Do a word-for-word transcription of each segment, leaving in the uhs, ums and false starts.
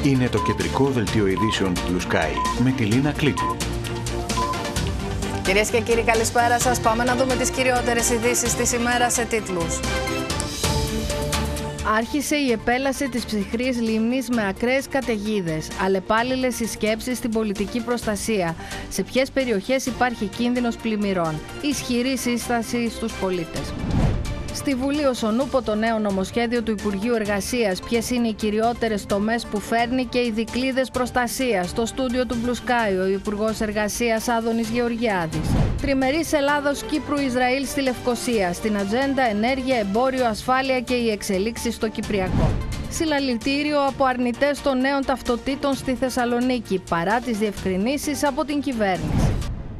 Είναι το κεντρικό δελτίο ειδήσεων του Blue Sky με τη Λίνα Κλίκου. Κυρίες και κύριοι, καλησπέρα σας. Πάμε να δούμε τις κυριότερες ειδήσεις της ημέρας σε τίτλους. Άρχισε η επέλαση της ψυχρής λίμνης με ακραίες καταιγίδες, αλλεπάλληλες συσκέψεις στην πολιτική προστασία. Σε ποιες περιοχές υπάρχει κίνδυνος πλημμυρών. Ισχυρή σύσταση στους πολίτες. Στη Βουλή Οσονούπο το νέο νομοσχέδιο του Υπουργείου Εργασίας. Ποιες είναι οι κυριότερες τομές που φέρνει και οι δικλείδες προστασίας. Στο στούντιο του Blue Sky ο Υπουργός Εργασίας Άδωνης Γεωργιάδης. Τριμερής Ελλάδος Κύπρου Ισραήλ στη Λευκοσία. Στην ατζέντα ενέργεια, εμπόριο, ασφάλεια και οι εξελίξεις στο Κυπριακό. Συλλαλητήριο από αρνητές των νέων ταυτοτήτων στη Θεσσαλονίκη παρά τις διευκρινήσεις από την κυβέρνηση.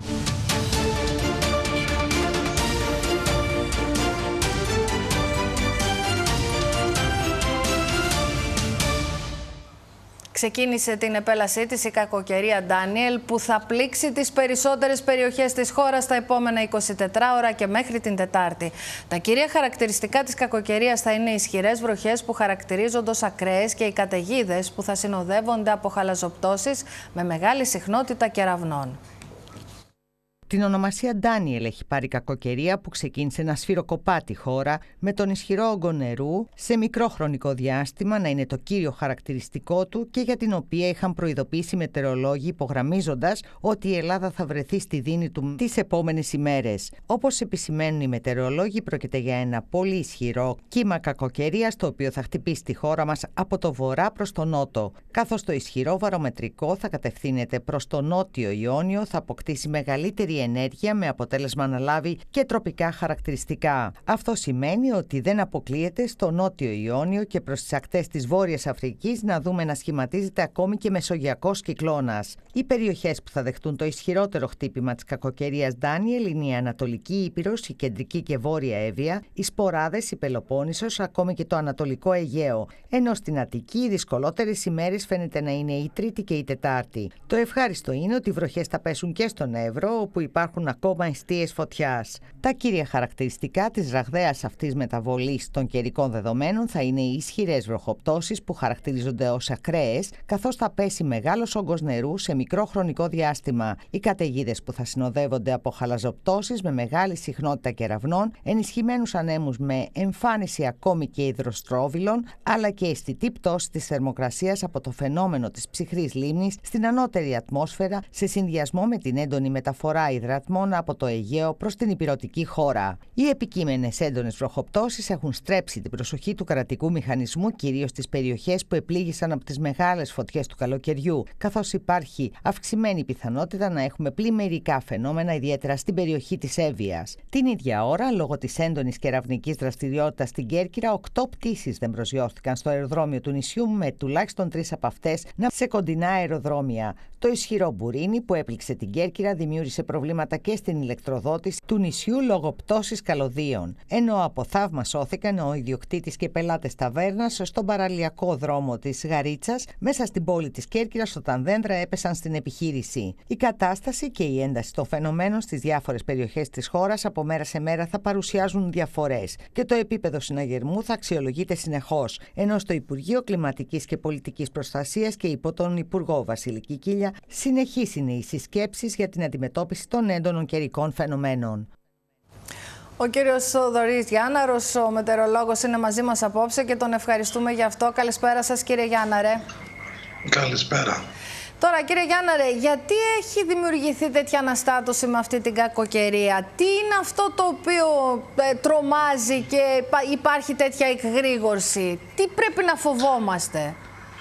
Ξεκίνησε την επέλασή της η κακοκαιρία Ντάνιελ που θα πλήξει τις περισσότερες περιοχές της χώρας τα επόμενα εικοσιτετρά ώρα και μέχρι την Τετάρτη. Τα κυρία χαρακτηριστικά της κακοκαιρίας θα είναι οι ισχυρές βροχές που χαρακτηρίζονται ως ακραίες και οι καταιγίδες που θα συνοδεύονται από χαλαζοπτώσεις με μεγάλη συχνότητα κεραυνών. Την ονομασία Ντάνιελ έχει πάρει η κακοκαιρία που ξεκίνησε να σφυροκοπά τη χώρα με τον ισχυρό όγκο νερού σε μικρό χρονικό διάστημα να είναι το κύριο χαρακτηριστικό του και για την οποία είχαν προειδοποιήσει οι μετεωρολόγοι υπογραμμίζοντας ότι η Ελλάδα θα βρεθεί στη δίνη του τις επόμενες ημέρες. Όπως επισημαίνουν οι μετεωρολόγοι, πρόκειται για ένα πολύ ισχυρό κύμα κακοκαιρίας το οποίο θα χτυπήσει τη χώρα μας από το βορρά προς το νότο, καθώς το ισχυρό βαρομετρικό θα κατευθύνεται προς το νότιο Ιόνιο, θα αποκτήσει μεγαλύτερη ενέργεια με αποτέλεσμα να λάβει και τροπικά χαρακτηριστικά. Αυτό σημαίνει ότι δεν αποκλείεται στο νότιο Ιόνιο και προς τις ακτές της Βόρειας Αφρικής να δούμε να σχηματίζεται ακόμη και μεσογειακός κυκλώνας. Οι περιοχές που θα δεχτούν το ισχυρότερο χτύπημα της κακοκαιρίας Ντάνιελ είναι η Ανατολική Ήπειρος, η Κεντρική και Βόρεια Εύβοια, οι Σποράδες, η Πελοπόννησος, ακόμη και το Ανατολικό Αιγαίο. Ενώ στην Αττική οι δυσκολότερες ημέρες φαίνεται να είναι η Τρίτη και η Τετάρτη. Το ευχάριστο είναι ότι οι βροχές θα πέσουν και στον Εύρο, όπου υπάρχουν ακόμα εστίες φωτιάς. Τα κύρια χαρακτηριστικά της ραγδαίας αυτής μεταβολής των καιρικών δεδομένων θα είναι οι ισχυρές βροχοπτώσεις που χαρακτηρίζονται ως ακραίες, καθώς θα πέσει μεγάλος όγκος νερού σε μικρό χρονικό διάστημα. Οι καταιγίδες που θα συνοδεύονται από χαλαζοπτώσεις με μεγάλη συχνότητα κεραυνών, ενισχυμένους ανέμους με εμφάνιση ακόμη και υδροστρόβιλων, αλλά και αισθητή πτώση της θερμοκρασίας από το φαινόμενο της ψυχρής λίμνης στην ανώτερη ατμόσφαιρα σε συνδυασμό με την έντονη μεταφορά υδρατμών από το Αιγαίο προς την ηπειρωτική χώρα. Οι επικείμενες έντονες βροχοπτώσεις έχουν στρέψει την προσοχή του κρατικού μηχανισμού κυρίως στις περιοχές που επλήγησαν από τις μεγάλες φωτιές του καλοκαιριού, καθώς υπάρχει αυξημένη πιθανότητα να έχουμε πλημμυρικά φαινόμενα, ιδιαίτερα στην περιοχή της Εύβοιας. Την ίδια ώρα, λόγω της έντονης κεραυνικής δραστηριότητας στην Κέρκυρα, οκτώ πτήσεις δεν προσγειώθηκαν στο αεροδρόμιο του νησιού, με τουλάχιστον τρεις από αυτές να σε κοντινά αεροδρόμια. Το ισχυρό μπουρίνι που έπληξε την Κέρκυρα δημιούργησε προβλήματα και στην ηλεκτροδότηση του νησιού λόγω πτώσης καλωδίων. Ενώ από θαύμα σώθηκαν ο ιδιοκτήτης και πελάτες ταβέρνας στον παραλιακό δρόμο της Γαρίτσας μέσα στην πόλη της Κέρκυρας όταν δέντρα έπεσαν στην επιχείρηση. Η κατάσταση και η ένταση των φαινομένων στις διάφορες περιοχές της χώρας από μέρα σε μέρα θα παρουσιάζουν διαφορές και το επίπεδο συναγερμού θα αξιολογείται συνεχώς. Ενώ στο Υπουργείο Κλιματικής και Πολιτικής Προστασίας και υπό τον Υπουργό Βασίλη Κικίλια συνεχής είναι οι συσκέψεις για την αντιμετώπιση των έντονων καιρικών φαινομένων. Ο κύριος Θοδωρής Γιάνναρος, ο μετεωρολόγος, είναι μαζί μας απόψε και τον ευχαριστούμε γι' αυτό. Καλησπέρα σας, κύριε Γιάνναρε. Καλησπέρα. Τώρα, κύριε Γιάνναρε, γιατί έχει δημιουργηθεί τέτοια αναστάτωση με αυτή την κακοκαιρία? Τι είναι αυτό το οποίο ε, τρομάζει και υπάρχει τέτοια εκγρήγορση? Τι πρέπει να φοβόμαστε?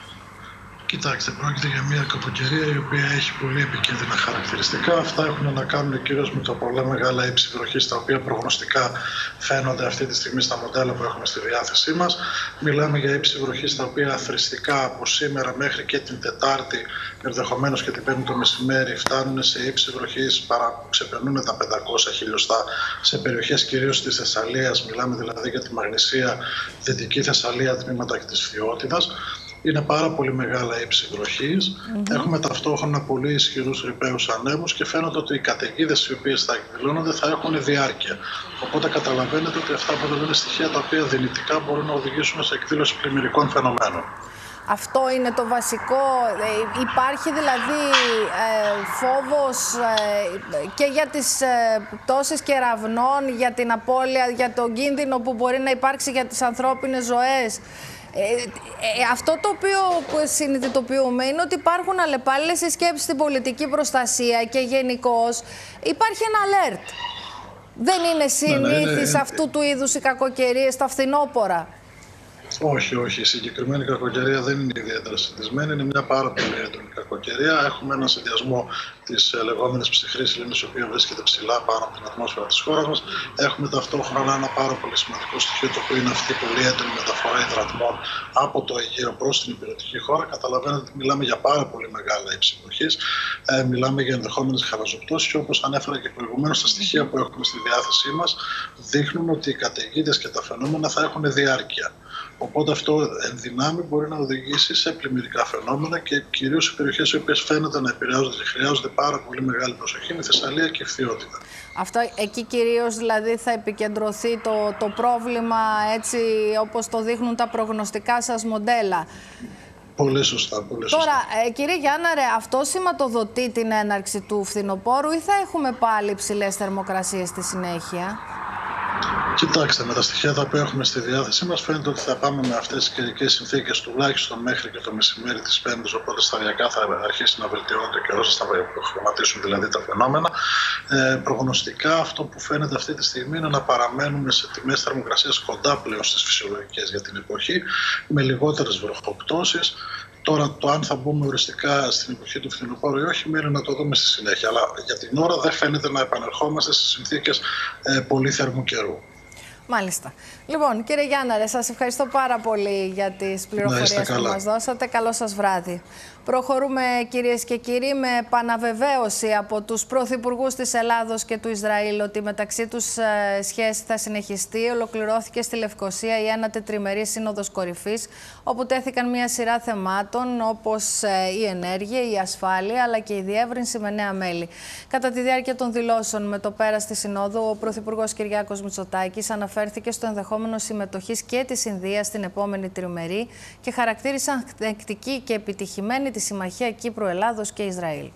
Κοιτάξτε, πρόκειται για μια κακοκαιρία η οποία έχει πολύ επικίνδυνα χαρακτηριστικά. Αυτά έχουν να κάνουν κυρίως με τα πολλά μεγάλα ύψη βροχής, τα οποία προγνωστικά φαίνονται αυτή τη στιγμή στα μοντέλα που έχουμε στη διάθεσή μας. Μιλάμε για ύψη βροχής τα οποία αθροιστικά από σήμερα μέχρι και την Τετάρτη, ενδεχομένως και την Πέμπτη το μεσημέρι, φτάνουν σε ύψη βροχής που ξεπερνούν τα πεντακόσια χιλιοστά σε περιοχές κυρίως της Θεσσαλίας. Μιλάμε δηλαδή για τη Μαγνησία, Δυτική Θεσσαλία, τμήματα της Φθιώτιδας. Είναι πάρα πολύ μεγάλα ύψη βροχής. Mm-hmm. Έχουμε ταυτόχρονα πολύ ισχυρούς ρηπαίους ανέμους και φαίνεται ότι οι καταιγίδες οι οποίες θα εκδηλώνονται θα έχουν διάρκεια. Οπότε καταλαβαίνετε ότι αυτά αποτελούν στοιχεία τα οποία δυνητικά μπορούν να οδηγήσουν σε εκδήλωση πλημμυρικών φαινομένων. Αυτό είναι το βασικό. Ε, υπάρχει δηλαδή ε, φόβος ε, και για τις ε, πτώσεις κεραυνών, για την απώλεια, για τον κίνδυνο που μπορεί να υπάρξει για τις ανθρώπινες ζωές. Ε, ε, αυτό το οποίο συνειδητοποιούμε είναι ότι υπάρχουν αλλεπάλληλες σκέψεις στην πολιτική προστασία και γενικώς υπάρχει ένα alert. Δεν είναι συνήθις ναι, ναι, αυτού του είδους οι κακοκαιρίες στα φθινόπωρα. Όχι, όχι. Η συγκεκριμένη κακοκαιρία δεν είναι ιδιαίτερα συνηθισμένη. Είναι μια πάρα πολύ έντονη κακοκαιρία. Έχουμε έναν συνδυασμό τη λεγόμενη ψυχρή λίμνη, η οποία βρίσκεται ψηλά πάνω από την ατμόσφαιρα τη χώρα μα. Έχουμε ταυτόχρονα ένα πάρα πολύ σημαντικό στοιχείο, το οποίο είναι αυτή η πολύ έντονη μεταφορά υδρατμών από το Αιγαίο προ την υπηρετική χώρα. Καταλαβαίνετε ότι μιλάμε για πάρα πολύ μεγάλα ύψη βροχής. Ε, μιλάμε για ενδεχόμενε χαλαζοπτώσεις και όπως ανέφερα και προηγουμένως, τα στοιχεία που έχουμε στη διάθεσή μα δείχνουν ότι οι καταιγίδες και τα φαινόμενα θα έχουν διάρκεια. Οπότε αυτό εν δυνάμει μπορεί να οδηγήσει σε πλημμυρικά φαινόμενα και κυρίως σε περιοχές οι οποίες φαίνεται να επηρεάζονται και χρειάζονται πάρα πολύ μεγάλη προσοχή, με Θεσσαλία και Ιφθυότητα. Αυτό εκεί κυρίως δηλαδή θα επικεντρωθεί το, το πρόβλημα, έτσι όπως το δείχνουν τα προγνωστικά σας μοντέλα. Πολύ σωστά, πολύ σωστά. Τώρα, ε, κύριε Γιάνναρε, αυτό σηματοδοτεί την έναρξη του φθινοπόρου ή θα έχουμε πάλι υψηλές θερμοκρασίες στη συνέχεια? Κοιτάξτε, με τα στοιχεία τα οποία έχουμε στη διάθεσή μας φαίνεται ότι θα πάμε με αυτές τις καιρικές συνθήκες τουλάχιστον μέχρι και το μεσημέρι της Πέμπτης, οπότε σταδιακά θα αρχίσει να βελτιώνεται ο καιρός, θα προγραμματίσουν δηλαδή τα φαινόμενα. Ε, προγνωστικά αυτό που φαίνεται αυτή τη στιγμή είναι να παραμένουμε σε τιμές θερμοκρασίας κοντά πλέον στις φυσιολογικές για την εποχή, με λιγότερες βροχοπτώσεις. Τώρα το αν θα μπούμε οριστικά στην εποχή του φθινοπόρου ή όχι, μένει να το δούμε στη συνέχεια. Αλλά για την ώρα δεν φαίνεται να επανερχόμαστε σε συνθήκες ε, πολύ θερμού καιρού. Μάλιστα. Λοιπόν, κύριε Γιάνναρε, σας ευχαριστώ πάρα πολύ για τις πληροφορίες που μας δώσατε. Καλό σας βράδυ. Προχωρούμε, κυρίες και κύριοι, με επαναβεβαίωση από τους πρωθυπουργούς της Ελλάδος και του Ισραήλ ότι μεταξύ τους ε, σχέση θα συνεχιστεί. Ολοκληρώθηκε στη Λευκοσία η ένατη τριμερή σύνοδος κορυφής, όπου τέθηκαν μια σειρά θεμάτων όπως ε, η ενέργεια, η ασφάλεια, αλλά και η διεύρυνση με νέα μέλη. Κατά τη διάρκεια των δηλώσεων με το πέρας της Συνόδου, ο Πρωθυπουργός Κυριάκος Μητσοτάκης αναφέρθηκε στο ενδεχόμενο συμμετοχής και της Ινδίας στην επόμενη τριμερή και χαρακτήρισε ανθεκτική και επιτυχημένη τη συμμαχία Κύπρου-Ελλάδος και Ισραήλ.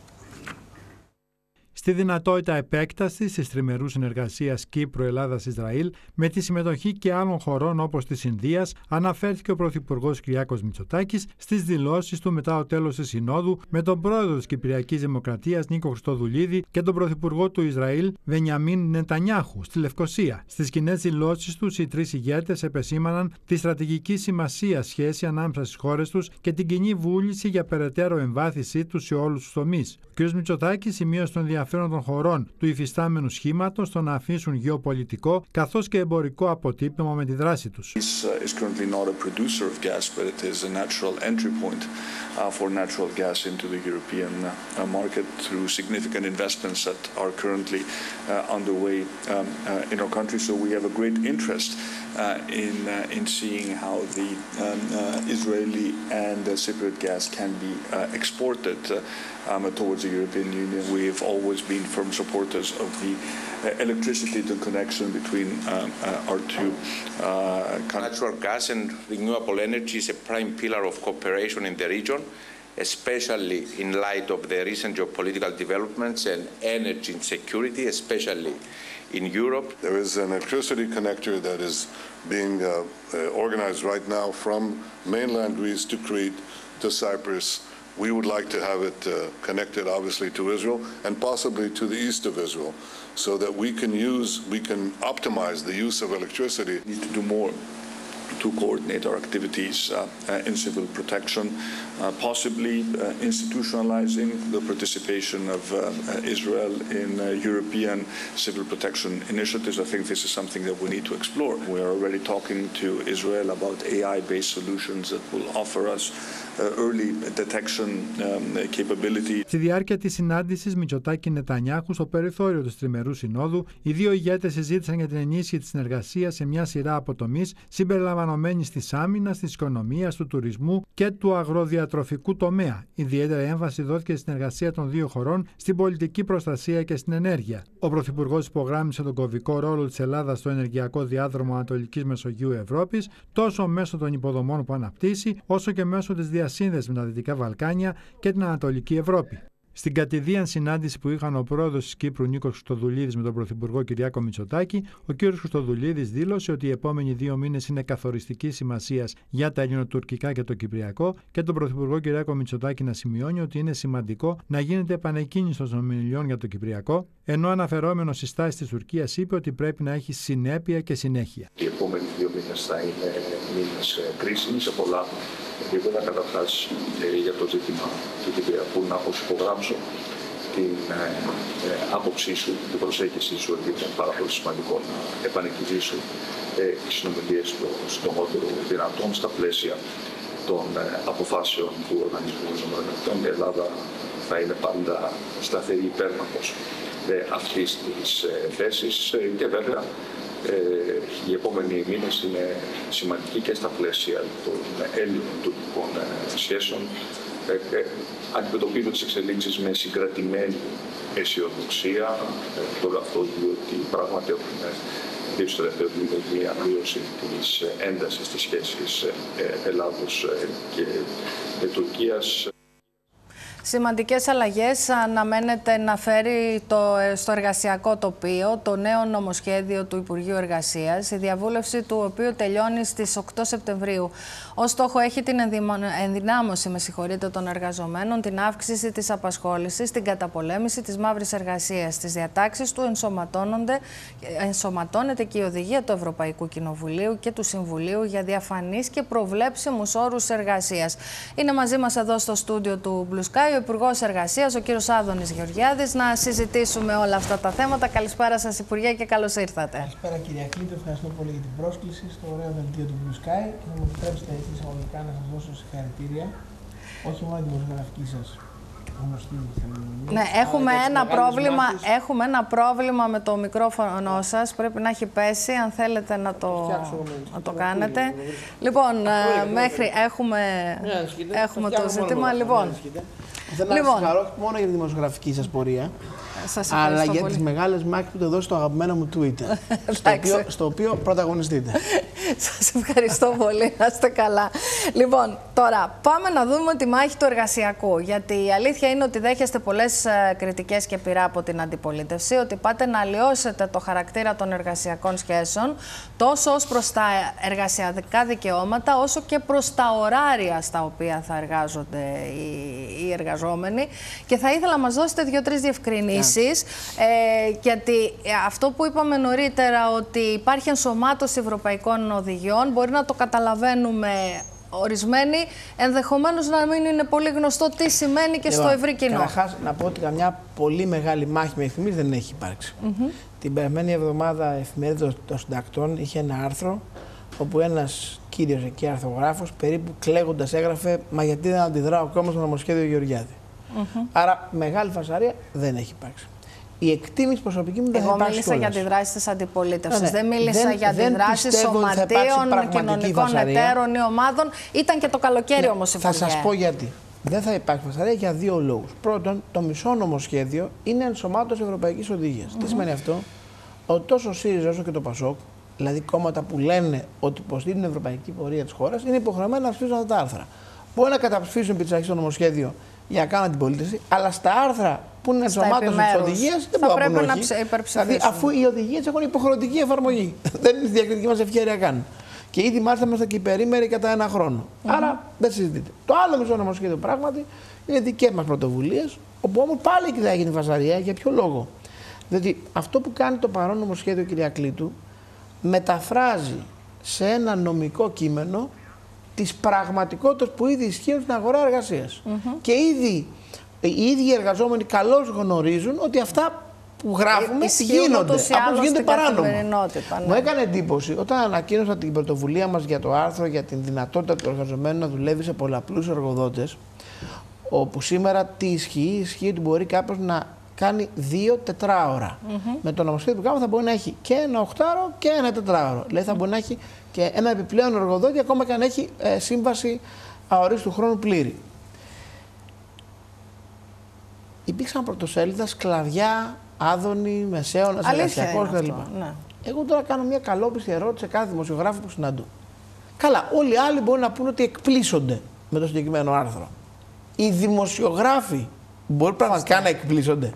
Στη δυνατότητα επέκτασης της τριμερούς συνεργασίας Κύπρου-Ελλάδας-Ισραήλ με τη συμμετοχή και άλλων χωρών όπως της Ινδίας, αναφέρθηκε ο Πρωθυπουργός Κυριάκος Μητσοτάκης στις δηλώσεις του μετά το τέλος της Συνόδου με τον πρόεδρο της Κυπριακής Δημοκρατίας Νίκο Χριστοδουλίδη και τον Πρωθυπουργό του Ισραήλ Μπενιαμίν Νετανιάχου στη Λευκοσία. Στις κοινές δηλώσεις τους, οι τρεις ηγέτες επεσήμαναν τη στρατηγική σημασία σχέση ανάμεσα στις χώρες τους και την κοινή βούληση για περαιτέρω εμβάθυνσή τους σε όλους τους τομείς. Ο κ. Μητσοτάκης σημείωσε τον ενδιαφέρον των χωρών του υφιστάμενου σχήματος στο να αφήσουν γεωπολιτικό καθώς και εμπορικό αποτύπωμα με τη δράση τους. is currently not a producer of gas, but it is a natural entry point for natural gas into the European market through significant investments that are currently underway in our country. So we have a great interest in in seeing how the Israeli and Cypriot gas can be exported Um, towards the European Union. We've always been firm supporters of the uh, electricity connection between um, uh, our two uh, countries. Natural gas and renewable energy is a prime pillar of cooperation in the region, especially in light of the recent geopolitical developments and energy insecurity, especially in Europe. There is an electricity connector that is being uh, uh, organized right now from mainland Greece to Crete to Cyprus. We would like to have it uh, connected, obviously, to Israel and possibly to the east of Israel, so that we can use, we can optimize the use of electricity. We need to do more to coordinate our activities uh, uh, in civil protection, uh, possibly uh, institutionalizing the participation of uh, uh, Israel in uh, European civil protection initiatives. I think this is something that we need to explore. We are already talking to Israel about A I-based solutions that will offer us uh, early detection um, capability. Στη διάρκεια της συνάντησης Μητσοτάκη-Νετανιάχου στο περιθώριο της τριμερούς συνόδου, οι δύο ηγέτες συζήτησαν για την ενίσχυση της συνεργασίας σε μια σειρά από τομείς, συμπεριλαμβανομένων συμπεριλαμβανομένης της άμυνας, της οικονομίας, του τουρισμού και του αγροδιατροφικού τομέα. Ιδιαίτερη έμφαση δόθηκε στην εργασία των δύο χωρών στην πολιτική προστασία και στην ενέργεια. Ο Πρωθυπουργός υπογράμμισε τον κομβικό ρόλο της Ελλάδας στο ενεργειακό διάδρομο Ανατολικής Μεσογείου Ευρώπης, τόσο μέσω των υποδομών που αναπτύσσει, όσο και μέσω της διασύνδεσης με τα Δυτικά Βαλκάνια και την Ανατολική Ευρώπη. Στην κατηδίαν συνάντηση που είχαν ο πρόεδρος της Κύπρου Νίκος Χριστοδουλίδης με τον Πρωθυπουργό Κυριάκο Μητσοτάκη, ο κ. Χριστοδουλίδης δήλωσε ότι οι επόμενοι δύο μήνες είναι καθοριστικής σημασίας για τα ελληνοτουρκικά και το κυπριακό και τον Πρωθυπουργό Κυριάκο Μητσοτάκη να σημειώνει ότι είναι σημαντικό να γίνεται επανεκκίνηση των ομιλιών για το κυπριακό, ενώ αναφερόμενος στις στάσεις της Τουρκίας είπε ότι πρέπει να έχει συνέπεια και συνέχεια. Οι επόμενοι δύο μήνες θα είναι μήνες κρίσιμοι σε πολλά επίπεδα. Καταρχάς, για το ζήτημα του Κυπριακού, να προσυπογράψω την ε, ε, άποψή σου, την προσέγγιση σου, ότι είναι πάρα πολύ σημαντικό να επανεκκινήσουν ε, τις συνομιλίες το συντομότερο δυνατόν στα πλαίσια των ε, αποφάσεων του Οργανισμού Ηνωμένων. Η Ελλάδα θα είναι πάντα σταθερή υπέρμαχος ε, αυτής της ε, θέσης ε, και βέβαια Ε, οι επόμενοι μήνες είναι σημαντικοί και στα πλαίσια των Έλληνων-τουρκικών ε, σχέσεων. Ε, ε, αντιμετωπίζω τις εξελίξεις με συγκρατημένη αισιοδοξία, ε, το λέω αυτό διότι πράγματι έχουμε δει στο τελευταίο μήνα μια μείωση της έντασης της σχέσης ε, Ελλάδος ε, και ε, Τουρκίας. Σημαντικές αλλαγές αναμένεται να φέρει το, στο εργασιακό τοπίο το νέο νομοσχέδιο του Υπουργείου Εργασίας, η διαβούλευση του οποίου τελειώνει στις οκτώ Σεπτεμβρίου. Ως στόχο έχει την ενδυνάμωση με συγχωρείτε, των εργαζομένων, την αύξηση της απασχόλησης, την καταπολέμηση της μαύρης εργασίας. Στις διατάξεις του ενσωματώνεται και η οδηγία του Ευρωπαϊκού Κοινοβουλίου και του Συμβουλίου για διαφανείς και προβλέψιμους όρους εργασίας. Είναι μαζί μας εδώ στο στούντιο του Blue Sky ο Υπουργός Εργασίας, ο κύριος Άδωνης Γεωργιάδης, να συζητήσουμε όλα αυτά τα θέματα. Καλησπέρα σας, Υπουργέ, και καλώς ήρθατε. Καλησπέρα, κυρία Κλήτου. Ευχαριστώ πολύ για την πρόσκληση στο ωραίο δελτίο του Blue Sky και να μου επιτρέψετε έτσι εισαγωγικά να σας δώσω συγχαρητήρια, όχι μόνο την δημοσιογραφική σας γνωστή θερμοκρασία. Ναι, έχουμε ένα, πρόβλημα, έχουμε ένα πρόβλημα με το μικρόφωνο σας. Πρέπει να έχει πέσει, αν θέλετε να το, να το κάνετε. Λοιπόν, μέχρι έχουμε, έχουμε το ζήτημα. Λοιπόν, θέλω να σας συγχαρώ μόνο για τη δημοσιογραφική σας πορεία, αλλά για τις μεγάλες μάχες που το δώσει στο αγαπημένο μου Twitter, στο, οποίο, στο οποίο πρωταγωνιστείτε. Σας ευχαριστώ πολύ, να είστε καλά. Λοιπόν, τώρα πάμε να δούμε τη μάχη του εργασιακού, γιατί η αλήθεια είναι ότι δέχεστε πολλές κριτικές και πειρά από την αντιπολίτευση, ότι πάτε να αλλοιώσετε το χαρακτήρα των εργασιακών σχέσεων, τόσο ως προς τα εργασιακά δικαιώματα, όσο και προς τα ωράρια στα οποία θα εργάζονται οι, οι εργαζόμενοι. Και θα ήθελα να μας δώσετε δύο-τρεις διευκρινήσεις. Ε, γιατί αυτό που είπαμε νωρίτερα, ότι υπάρχει ενσωμάτωση ευρωπαϊκών οδηγιών, μπορεί να το καταλαβαίνουμε ορισμένοι, ενδεχομένως να μην είναι πολύ γνωστό τι σημαίνει και στο ευρύ κοινό. Καταρχάς, να πω ότι καμιά πολύ μεγάλη μάχη με εφημίσεις δεν έχει υπάρξει. Mm-hmm. Την περασμένη εβδομάδα η Εφημερίδα των Συντακτών είχε ένα άρθρο όπου ένας κύριος εκεί αρθρογράφος περίπου κλαίγοντας έγραφε «Μα γιατί δεν αντιδρά ο κόμμα στο νομοσχέδιο Γεωργιάδη». Mm-hmm. Άρα μεγάλη φασαρία δεν έχει υπάρξει. Η εκτίμηση προσωπική μου δεν Εγώ θα υπάρξει. Εγώ μίλησα για αντιδράσεις της αντιπολίτευσης. Ναι, ναι. Δεν μίλησα δεν, για αντιδράσεις σωματείων, κοινωνικών φασαρία. εταίρων ή ομάδων. Ήταν και το καλοκαίρι, ναι, όμως, Υπουργέ. Θα σας πω γιατί. Δεν θα υπάρξει φασαρία για δύο λόγους. Πρώτον, το μισό νομοσχέδιο είναι ενσωμάτωση ευρωπαϊκής οδηγίας. Mm-hmm. Τι σημαίνει αυτό? Ότι τόσο ο ΣΥΡΙΖΑ όσο και το ΠΑΣΟΚ, δηλαδή κόμματα που λένε ότι υποστηρίζουν την ευρωπαϊκή πορεία της χώρας, είναι υποχρεωμένα να ψηφίσουν αυτά τα άρθρα. Μπορεί να καταψηφίσουν επί της αρχής το νομοσχέδιο για να κάνουν αντιπολίτευση, αλλά στα άρθρα που είναι ενσωμάτωση της οδηγίας δεν μπορεί να πούνε όχι. Δηλαδή, αφού οι οδηγίες έχουν υποχρεωτική εφαρμογή. Δεν είναι διακριτική μας ευχέρεια καν. Και ήδη μάλιστα είμαστε και υπερήμεροι κατά ένα χρόνο. Mm-hmm. Άρα δεν συζητείτε. Το άλλο μισό νομοσχέδιο πράγματι είναι δικές μας πρωτοβουλίες, όπου όμως πάλι και θα γίνει φασαρία. Για ποιο λόγο? Διότι αυτό που κάνει το παρόν νομοσχέδιο, κυρία Κλήτου, μεταφράζει σε ένα νομικό κείμενο τις πραγματικότητες που ήδη ισχύουν στην αγορά εργασίας. Mm-hmm. Και ήδη οι ίδιοι οι εργαζόμενοι καλώς γνωρίζουν ότι αυτά που γράφουμε ισχύουν, γίνονται, απλώς γίνονται παράνομα. Ναι. Μου έκανε εντύπωση όταν ανακοίνωσα την πρωτοβουλία μας για το άρθρο για την δυνατότητα του εργαζομένου να δουλεύει σε πολλαπλούς εργοδότες, όπου σήμερα τι ισχύει? Ισχύει ότι μπορεί κάποιος να κάνει δύο τετράωρα. Mm-hmm. Με το νομοσχέδιο που κάνουμε θα μπορεί να έχει και ένα οχτάωρο και ένα τετράωρο. Δηλαδή θα μπορεί να έχει και ένα επιπλέον εργοδότη ακόμα και αν έχει ε, σύμβαση αορίστου χρόνου πλήρη. Υπήρξαν πρωτοσέλιδα σκλαβιά, άδωνη, μεσαίωνας, εργασιακός κτλ. Ναι. Εγώ τώρα κάνω μια καλόπιστη ερώτηση σε κάθε δημοσιογράφο που συναντώ. Καλά, όλοι οι άλλοι μπορεί να πούνε ότι εκπλήσονται με το συγκεκριμένο άρθρο. Οι δημοσιογράφοι μπορεί πραγματικά να εκπλήσονται.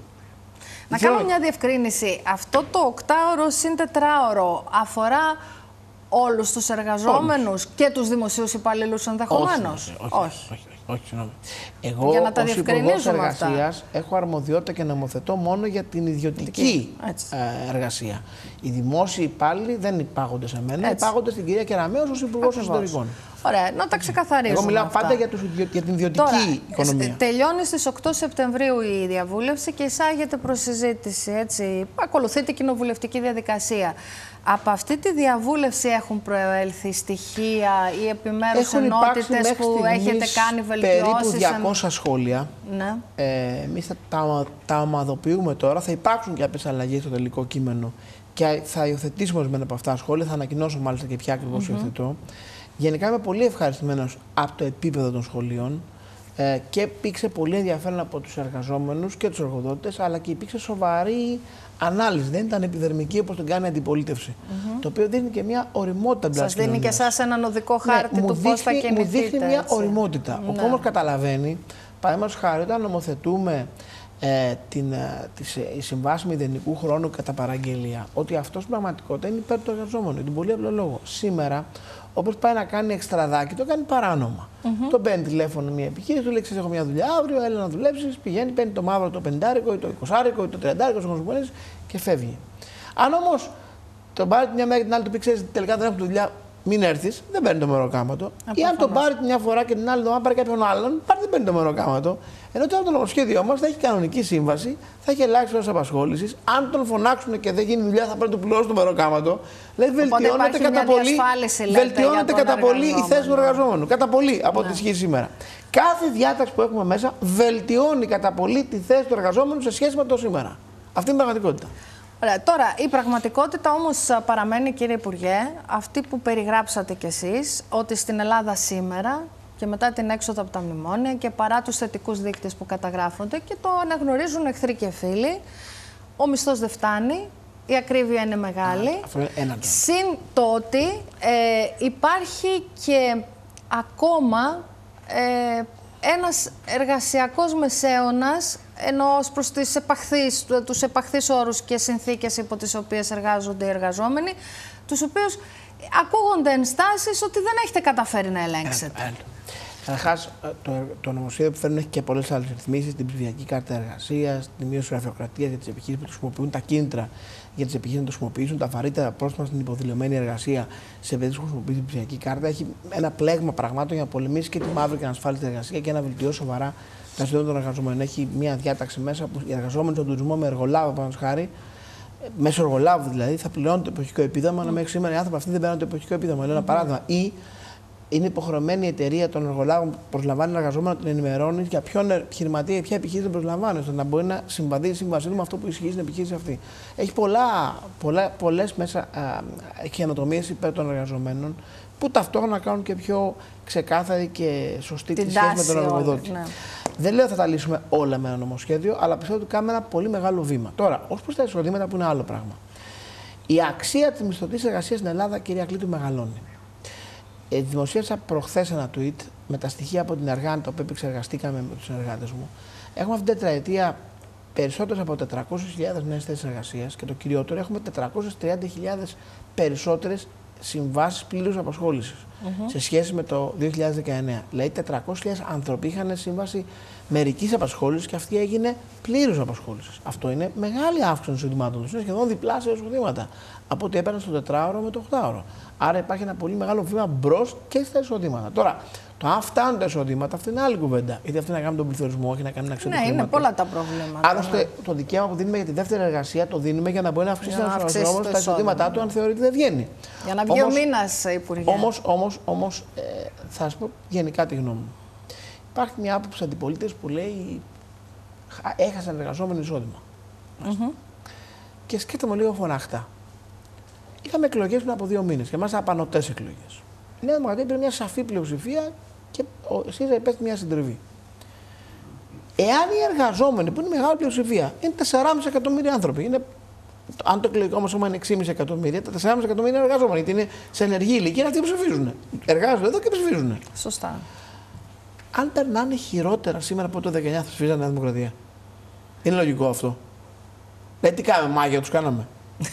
Να κάνω μια διευκρίνηση. Αυτό το οκτάωρο συν τετράωρο αφορά όλους τους εργαζόμενους όλους. Και τους δημοσίους υπαλλήλους ενδεχομένως? Όχι, όχι, όχι, όχι, όχι, όχι Εγώ για να τα ως Υπουργός Εργασίας έχω αρμοδιότητα και νομοθετώ μόνο για την ιδιωτική εργασία. Οι δημόσιοι υπάλληλοι δεν υπάγονται σε μένα, έτσι. Υπάγονται στην κυρία Κεραμέως ως Υπουργός Εσωτερικών. Ωραία, να τα ξεκαθαρίσουμε. Εγώ μιλάω αυτά. πάντα για, τους, για την ιδιωτική Τώρα, οικονομία. Τελειώνει στις οκτώ Σεπτεμβρίου η διαβούλευση και εισάγεται προς συζήτηση. Έτσι. Ακολουθείται η κοινοβουλευτική διαδικασία. Από αυτή τη διαβούλευση έχουν προέλθει στοιχεία ή επιμέρους ενότητες που έχετε κάνει βελτιώσεις? Περίπου διακόσια σχόλια. Ναι. Ε, εμείς θα τα, τα ομαδοποιούμε τώρα. Θα υπάρξουν και κάποιες αλλαγές στο τελικό κείμενο και θα υιοθετήσουμε ορισμένα από αυτά τα σχόλια. Θα ανακοινώσω μάλιστα και ποια ακριβώς mm-hmm. υιοθετώ. Γενικά είμαι πολύ ευχαριστημένος από το επίπεδο των σχολείων ε, και υπήρξε πολύ ενδιαφέρον από τους εργαζόμενους και τους εργοδότες, αλλά και υπήρξε σοβαρή ανάλυση. Δεν ήταν επιδερμική όπως τον κάνει η αντιπολίτευση. Mm-hmm. Το οποίο δίνει και μια οριμότητα μπλας. Σας δίνει και εσάς έναν οδικό χάρτη ναι, του πώς θα κινηθείτε. Μου δείχνει μια έτσι. οριμότητα. Ναι. Ο κόμμα καταλαβαίνει, παραδείγματος χάρη, όταν νομοθετούμε ε, την, ε, τις, η συμβάση μηδενικού χρόνου κατά παραγγελία, ότι αυτό στην πραγματικότητα είναι υπέρ του εργαζόμενου. Για τον πολύ απλό λόγο. Σήμερα, όπως πάει να κάνει εξτραδάκι, το κάνει παράνομα. Mm-hmm. Το παίρνει τηλέφωνο μια επιχείρηση, του λέει: Έχω μια δουλειά αύριο, έλα να δουλέψει. Πηγαίνει, παίρνει το μαύρο, το πεντάρικο ή το εικοσάρικο ή το τριαντάρικο, όσο μου και φεύγει. Αν όμως τον πάρει μια μέρα και την άλλη του πει: Ξέρεις, τελικά δεν έχω δουλειά, μην έρθει, δεν παίρνει το μεροκάματο. Ή αν τον πάρει μια φορά και την άλλη εβδομάδα πάρει κάποιον άλλον, πάλι δεν παίρνει το μεροκάματο. Ενώ τώρα το νομοσχέδιό μας θα έχει κανονική σύμβαση, θα έχει ελάχιστο ώρες απασχόλησης. Αν τον φωνάξουν και δεν γίνει δουλειά, θα πρέπει να του πληρώσουν το μεροκάματο. Δηλαδή βελτιώνεται κατά πολύ, βελτιώνεται κατά πολύ η θέση του εργαζόμενου. Κατά πολύ από ό,τι ισχύει σήμερα. Κάθε διάταξη που έχουμε μέσα βελτιώνει κατά πολύ τη θέση του εργαζόμενου σε σχέση με το σήμερα. Αυτή είναι η πραγματικότητα. Ωραία. Τώρα, η πραγματικότητα όμως παραμένει, κύριε Υπουργέ, αυτή που περιγράψατε κι εσείς, ότι στην Ελλάδα σήμερα και μετά την έξοδο από τα μνημόνια και παρά τους θετικούς δείκτες που καταγράφονται και το αναγνωρίζουν εχθροί και φίλοι, ο μισθός δεν φτάνει, η ακρίβεια είναι μεγάλη. Α, συν το ότι ε, υπάρχει και ακόμα ε, ένας εργασιακός μεσαίωνας, ενώ ως προς τις επαχθείς, τους επαχθείς όρους και συνθήκες υπό τις οποίες εργάζονται οι εργαζόμενοι, τους οποίους ακούγονται ενστάσεις ότι δεν έχετε καταφέρει να ελέγξετε. Καταρχάς, το, το νομοσχέδιο που φέρνει έχει και πολλές άλλες ρυθμίσεις, την ψηφιακή κάρτα εργασίας, τη μείωση γραφειοκρατίας για τις επιχειρήσεις που χρησιμοποιούν, τα κίνητρα για τις επιχειρήσεις να το χρησιμοποιήσουν, τα βαρύτερα πρόστιμα στην υποδηλωμένη εργασία σε περίπτωση που χρησιμοποιεί την ψηφιακή κάρτα. Έχει ένα πλέγμα πραγμάτων για να πολεμήσει και τη μαύρη και την ασφάλιστη εργασία και να βελτιώσει σοβαρά τα συμφέροντα των εργαζομένων. Έχει μια διάταξη μέσα που οι εργαζόμενοι στον τουρισμό με εργολάβο, πάνω χάρη, μέσω εργολάβου δηλαδή, θα πληρώνουν το εποχικό επίδομα, mm. ενώ μέχρι σήμερα οι άνθρωποι αυτοί δεν παίρνουν το εποχικό επίδομα. Λέω ένα mm. παράδειγμα. Ή είναι υποχρεωμένη η εταιρεία των εργολάβων που προσλαμβάνει εργαζόμενο να την ενημερώνει για ποιον επιχειρηματία ή ποια επιχείρηση δεν προσλαμβάνει, ώστε να μπορεί να συμβαδίσει η σύμβασή του με αυτό που ισχύει στην επιχείρηση αυτή. Έχει πολλά, πολλά, πολλές μέσα καινοτομίες υπέρ των εργαζομένων που ταυτόχρονα κάνουν και πιο ξεκάθαρη και σωστή τη σχέση με τον εργοδότη. Ναι. Δεν λέω ότι θα τα λύσουμε όλα με ένα νομοσχέδιο, αλλά πιστεύω ότι κάνουμε ένα πολύ μεγάλο βήμα. Τώρα, ως προς τα εισοδήματα που είναι άλλο πράγμα. Η αξία της μισθωτής εργασίας στην Ελλάδα, κυρία Κλήτου, μεγαλώνει. Ε, δημοσίευσα προχθές ένα tweet με τα στοιχεία από την Εργάνη, το οποίο επεξεργαστήκαμε με τους συνεργάτες μου. Έχουμε αυτή την τετραετία περισσότερες από τετρακόσιες χιλιάδες νέες θέσεις εργασίας και το κυριότερο, έχουμε τετρακόσιες τριάντα χιλιάδες περισσότερες συμβάσεις πλήρους απασχόλησης mm-hmm. σε σχέση με το δύο χιλιάδες δεκαεννέα. Δηλαδή, τετρακόσιες χιλιάδες άνθρωποι είχαν σύμβαση μερικής απασχόλησης και αυτή έγινε πλήρους απασχόλησης. Αυτό είναι μεγάλη αύξηση των εισοδημάτων. Είναι σχεδόν διπλάσια εισοδήματα από ό,τι έπαιρναν στο τετράωρο με το οχτάωρο. Άρα υπάρχει ένα πολύ μεγάλο βήμα μπρος και στα εισοδήματα. Τώρα, το αν φτάνουν τα εισοδήματα, αυτή είναι άλλη κουβέντα. Γιατί αυτή να κάνει τον πληθωρισμό, όχι να κάνει να ξέρει. Ναι, είναι πολλά τα προβλήματα. Άλλωστε, ναι. το δικαίωμα που δίνουμε για τη δεύτερη εργασία το δίνουμε για να μπορεί να αυξήσει τα εισοδήματά του, αν θεωρεί ότι δεν βγαίνει. Για να βγει όμως, ο μήνας, Υπουργέ. Όμως, όμως, όμως ε, θα σας πω γενικά τη γνώμη μου. Υπάρχει μια άποψη αντιπολίτευση που λέει έχασαν εργαζόμενο εισόδημα. Mm-hmm. Και σκέφτομαι λίγο φωναχτά. Είχαμε εκλογές πριν από δύο μήνες και μάλιστα απανωτές εκλογές. Η Νέα Δημοκρατία πήρε μια σαφή πλειοψηφία και ο ΣΥΡΙΖΑ υπέστη μια συντριβή. Εάν οι εργαζόμενοι, που είναι μεγάλη πλειοψηφία, είναι τέσσερα κόμμα πέντε εκατομμύρια άνθρωποι, είναι, αν το εκλογικό μας σώμα είναι έξι κόμμα πέντε εκατομμύρια, τα τέσσερα κόμμα πέντε εκατομμύρια είναι εργαζόμενοι, γιατί είναι σε ενεργή ηλικία, αυτοί που ψηφίζουν. Εργάζονται εδώ και ψηφίζουν. Σωστά. Αν περνάνε χειρότερα σήμερα από το δεκαεννιά θα ψηφίζανε Νέα Δημοκρατία. Είναι λογικό αυτό. Δηλαδή, τι κάναμε, μάγια τους κάναμε.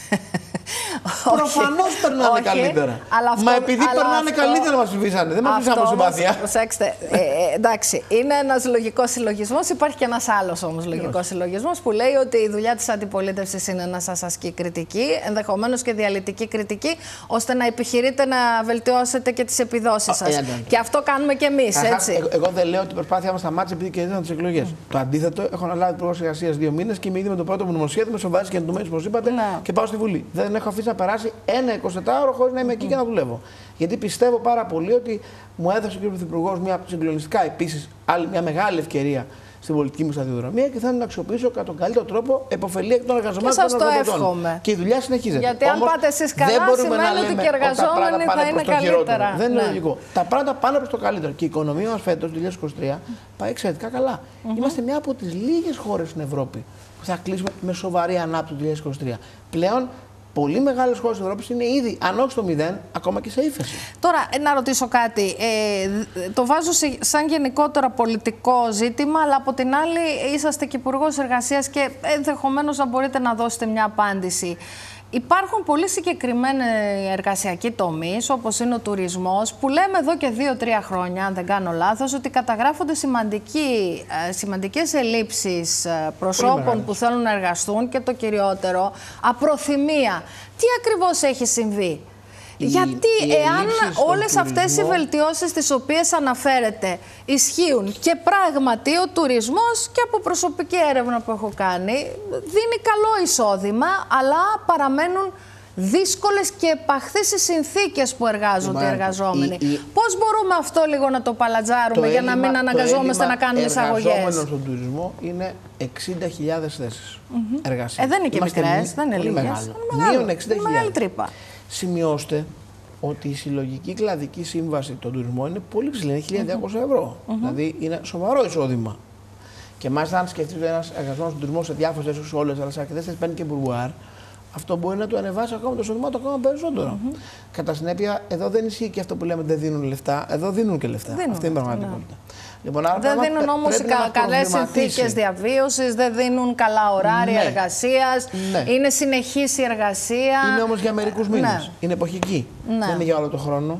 Προφανώς περνάνε όχι, καλύτερα. Αυτό, μα επειδή περνάνε αυτό, καλύτερα μας ψηφίσανε. Δεν μας ψηφίσανε από συμπάθεια. Προσέξτε, ε, ε, εντάξει, είναι ένας λογικός συλλογισμός. Υπάρχει και ένας άλλος όμως λογικός συλλογισμός που λέει ότι η δουλειά της αντιπολίτευσης είναι να σας ασκεί κριτική, ενδεχομένως και διαλυτική κριτική, ώστε να επιχειρείτε να βελτιώσετε και τις επιδόσεις σας. Ε, και αυτό κάνουμε κι εμείς, Αχα, έτσι. Εγώ, εγώ δεν λέω ότι η προσπάθεια μας σταμάτησε επειδή κερδίσαμε τις εκλογές. Mm. Το αντίθετο, έχω αναλάβει υπουργός εργασίας δύο μήνες και είμαι ήδη με το πρώτο μου νομοσχέδιο με σοβαρές και εντομένες, όπως είπατε, ναι. και πάω στη Βουλή. Δεν έχω αφήσει να περάσει ένα εικοσιτετράωρο χωρίς να είμαι εκεί mm. και να δουλεύω. Γιατί πιστεύω πάρα πολύ ότι μου έδωσε ο κ. Πρωθυπουργός μια συγκλονιστικά επίσης άλλη μια μεγάλη ευκαιρία στην πολιτική μου σταδιοδρομία και θέλω να αξιοποιήσω κατά τον καλύτερο τρόπο επωφελία εκ των εργαζομένων και, και των εργαζομένων. Και η δουλειά συνεχίζεται. Γιατί αν πάτε εσείς καλά, σημαίνει ότι και οι εργαζόμενοι θα είναι καλύτερα. Δεν είναι λογικό. Τα πράγματα πάνε προς το καλύτερο. Και η οικονομία μας φέτος, το δύο χιλιάδες είκοσι τρία, πάει εξαιρετικά καλά. Mm-hmm. Είμαστε μια από τις λίγες χώρες στην Ευρώπη που θα κλείσουμε με σοβαρή ανάπτυξη το δύο χιλιάδες είκοσι τρία. Πλέον, πολύ μεγάλες χώρες της Ευρώπης είναι ήδη, αν όχι στο μηδέν, ακόμα και σε ύφεση. Τώρα, να ρωτήσω κάτι. Ε, το βάζω σε, σαν γενικότερα πολιτικό ζήτημα, αλλά από την άλλη είσαστε και υπουργός εργασίας και ενδεχομένως να μπορείτε να δώσετε μια απάντηση. Υπάρχουν πολύ συγκεκριμένοι εργασιακοί τομείς, όπως είναι ο τουρισμός, που λέμε εδώ και δύο-τρία χρόνια, αν δεν κάνω λάθος, ότι καταγράφονται σημαντικοί, σημαντικές ελλείψεις προσώπων που θέλουν να εργαστούν και το κυριότερο, απροθυμία. Τι ακριβώς έχει συμβεί? Η, Γιατί η εάν όλες αυτές οι βελτιώσεις τις οποίες αναφέρετε ισχύουν και πράγματι ο τουρισμός και από προσωπική έρευνα που έχω κάνει δίνει καλό εισόδημα, αλλά παραμένουν δύσκολες και επαχθείς οι συνθήκες που εργάζονται οι εργαζόμενοι. Η, η... Πώς μπορούμε αυτό λίγο να το παλατζάρουμε το για έλλειμμα, να μην αναγκαζόμαστε να κάνουμε εισαγωγές? Το έλλειμμα στον τουρισμό είναι εξήντα χιλιάδες θέσεις mm-hmm. εργασίας. Ε, δεν είναι και μικρές, δεν είναι λίγες. Μείον εξήντα χιλιάδες. Σημειώστε ότι η συλλογική κλαδική σύμβαση των τουρισμό είναι πολύ ψηλή, είναι χίλια διακόσια ευρώ. Mm-hmm. Δηλαδή είναι σοβαρό εισόδημα. Και μάλιστα, αν σκεφτείτε ότι ένα εργαζόμενο στον τουρισμό σε διάφορε θέσει, όχι όλε, αλλά σε αρκετέ θέσει παίρνει και μπουρουάρ, αυτό μπορεί να του ανεβάσει ακόμα το εισόδημά του ακόμα περισσότερο. Mm-hmm. Κατά συνέπεια, εδώ δεν ισχύει και αυτό που λέμε δεν δίνουν λεφτά, εδώ δίνουν και λεφτά. Δίνουν. Αυτή είναι η πραγματικότητα. Ναι. Λοιπόν, άρα δεν δίνουν όμως κα, καλές συνθήκες διαβίωσης, δεν δίνουν καλά ωράρια ναι. εργασίας, ναι. είναι συνεχής η εργασία. Είναι όμως για μερικούς μήνες, ναι. είναι εποχική, ναι. δεν είναι για όλο τον χρόνο.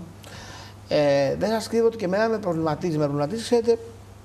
Ε, δεν σας κρύβω ότι και εμένα με προβληματίζει. Με προβληματίζει, ξέρετε,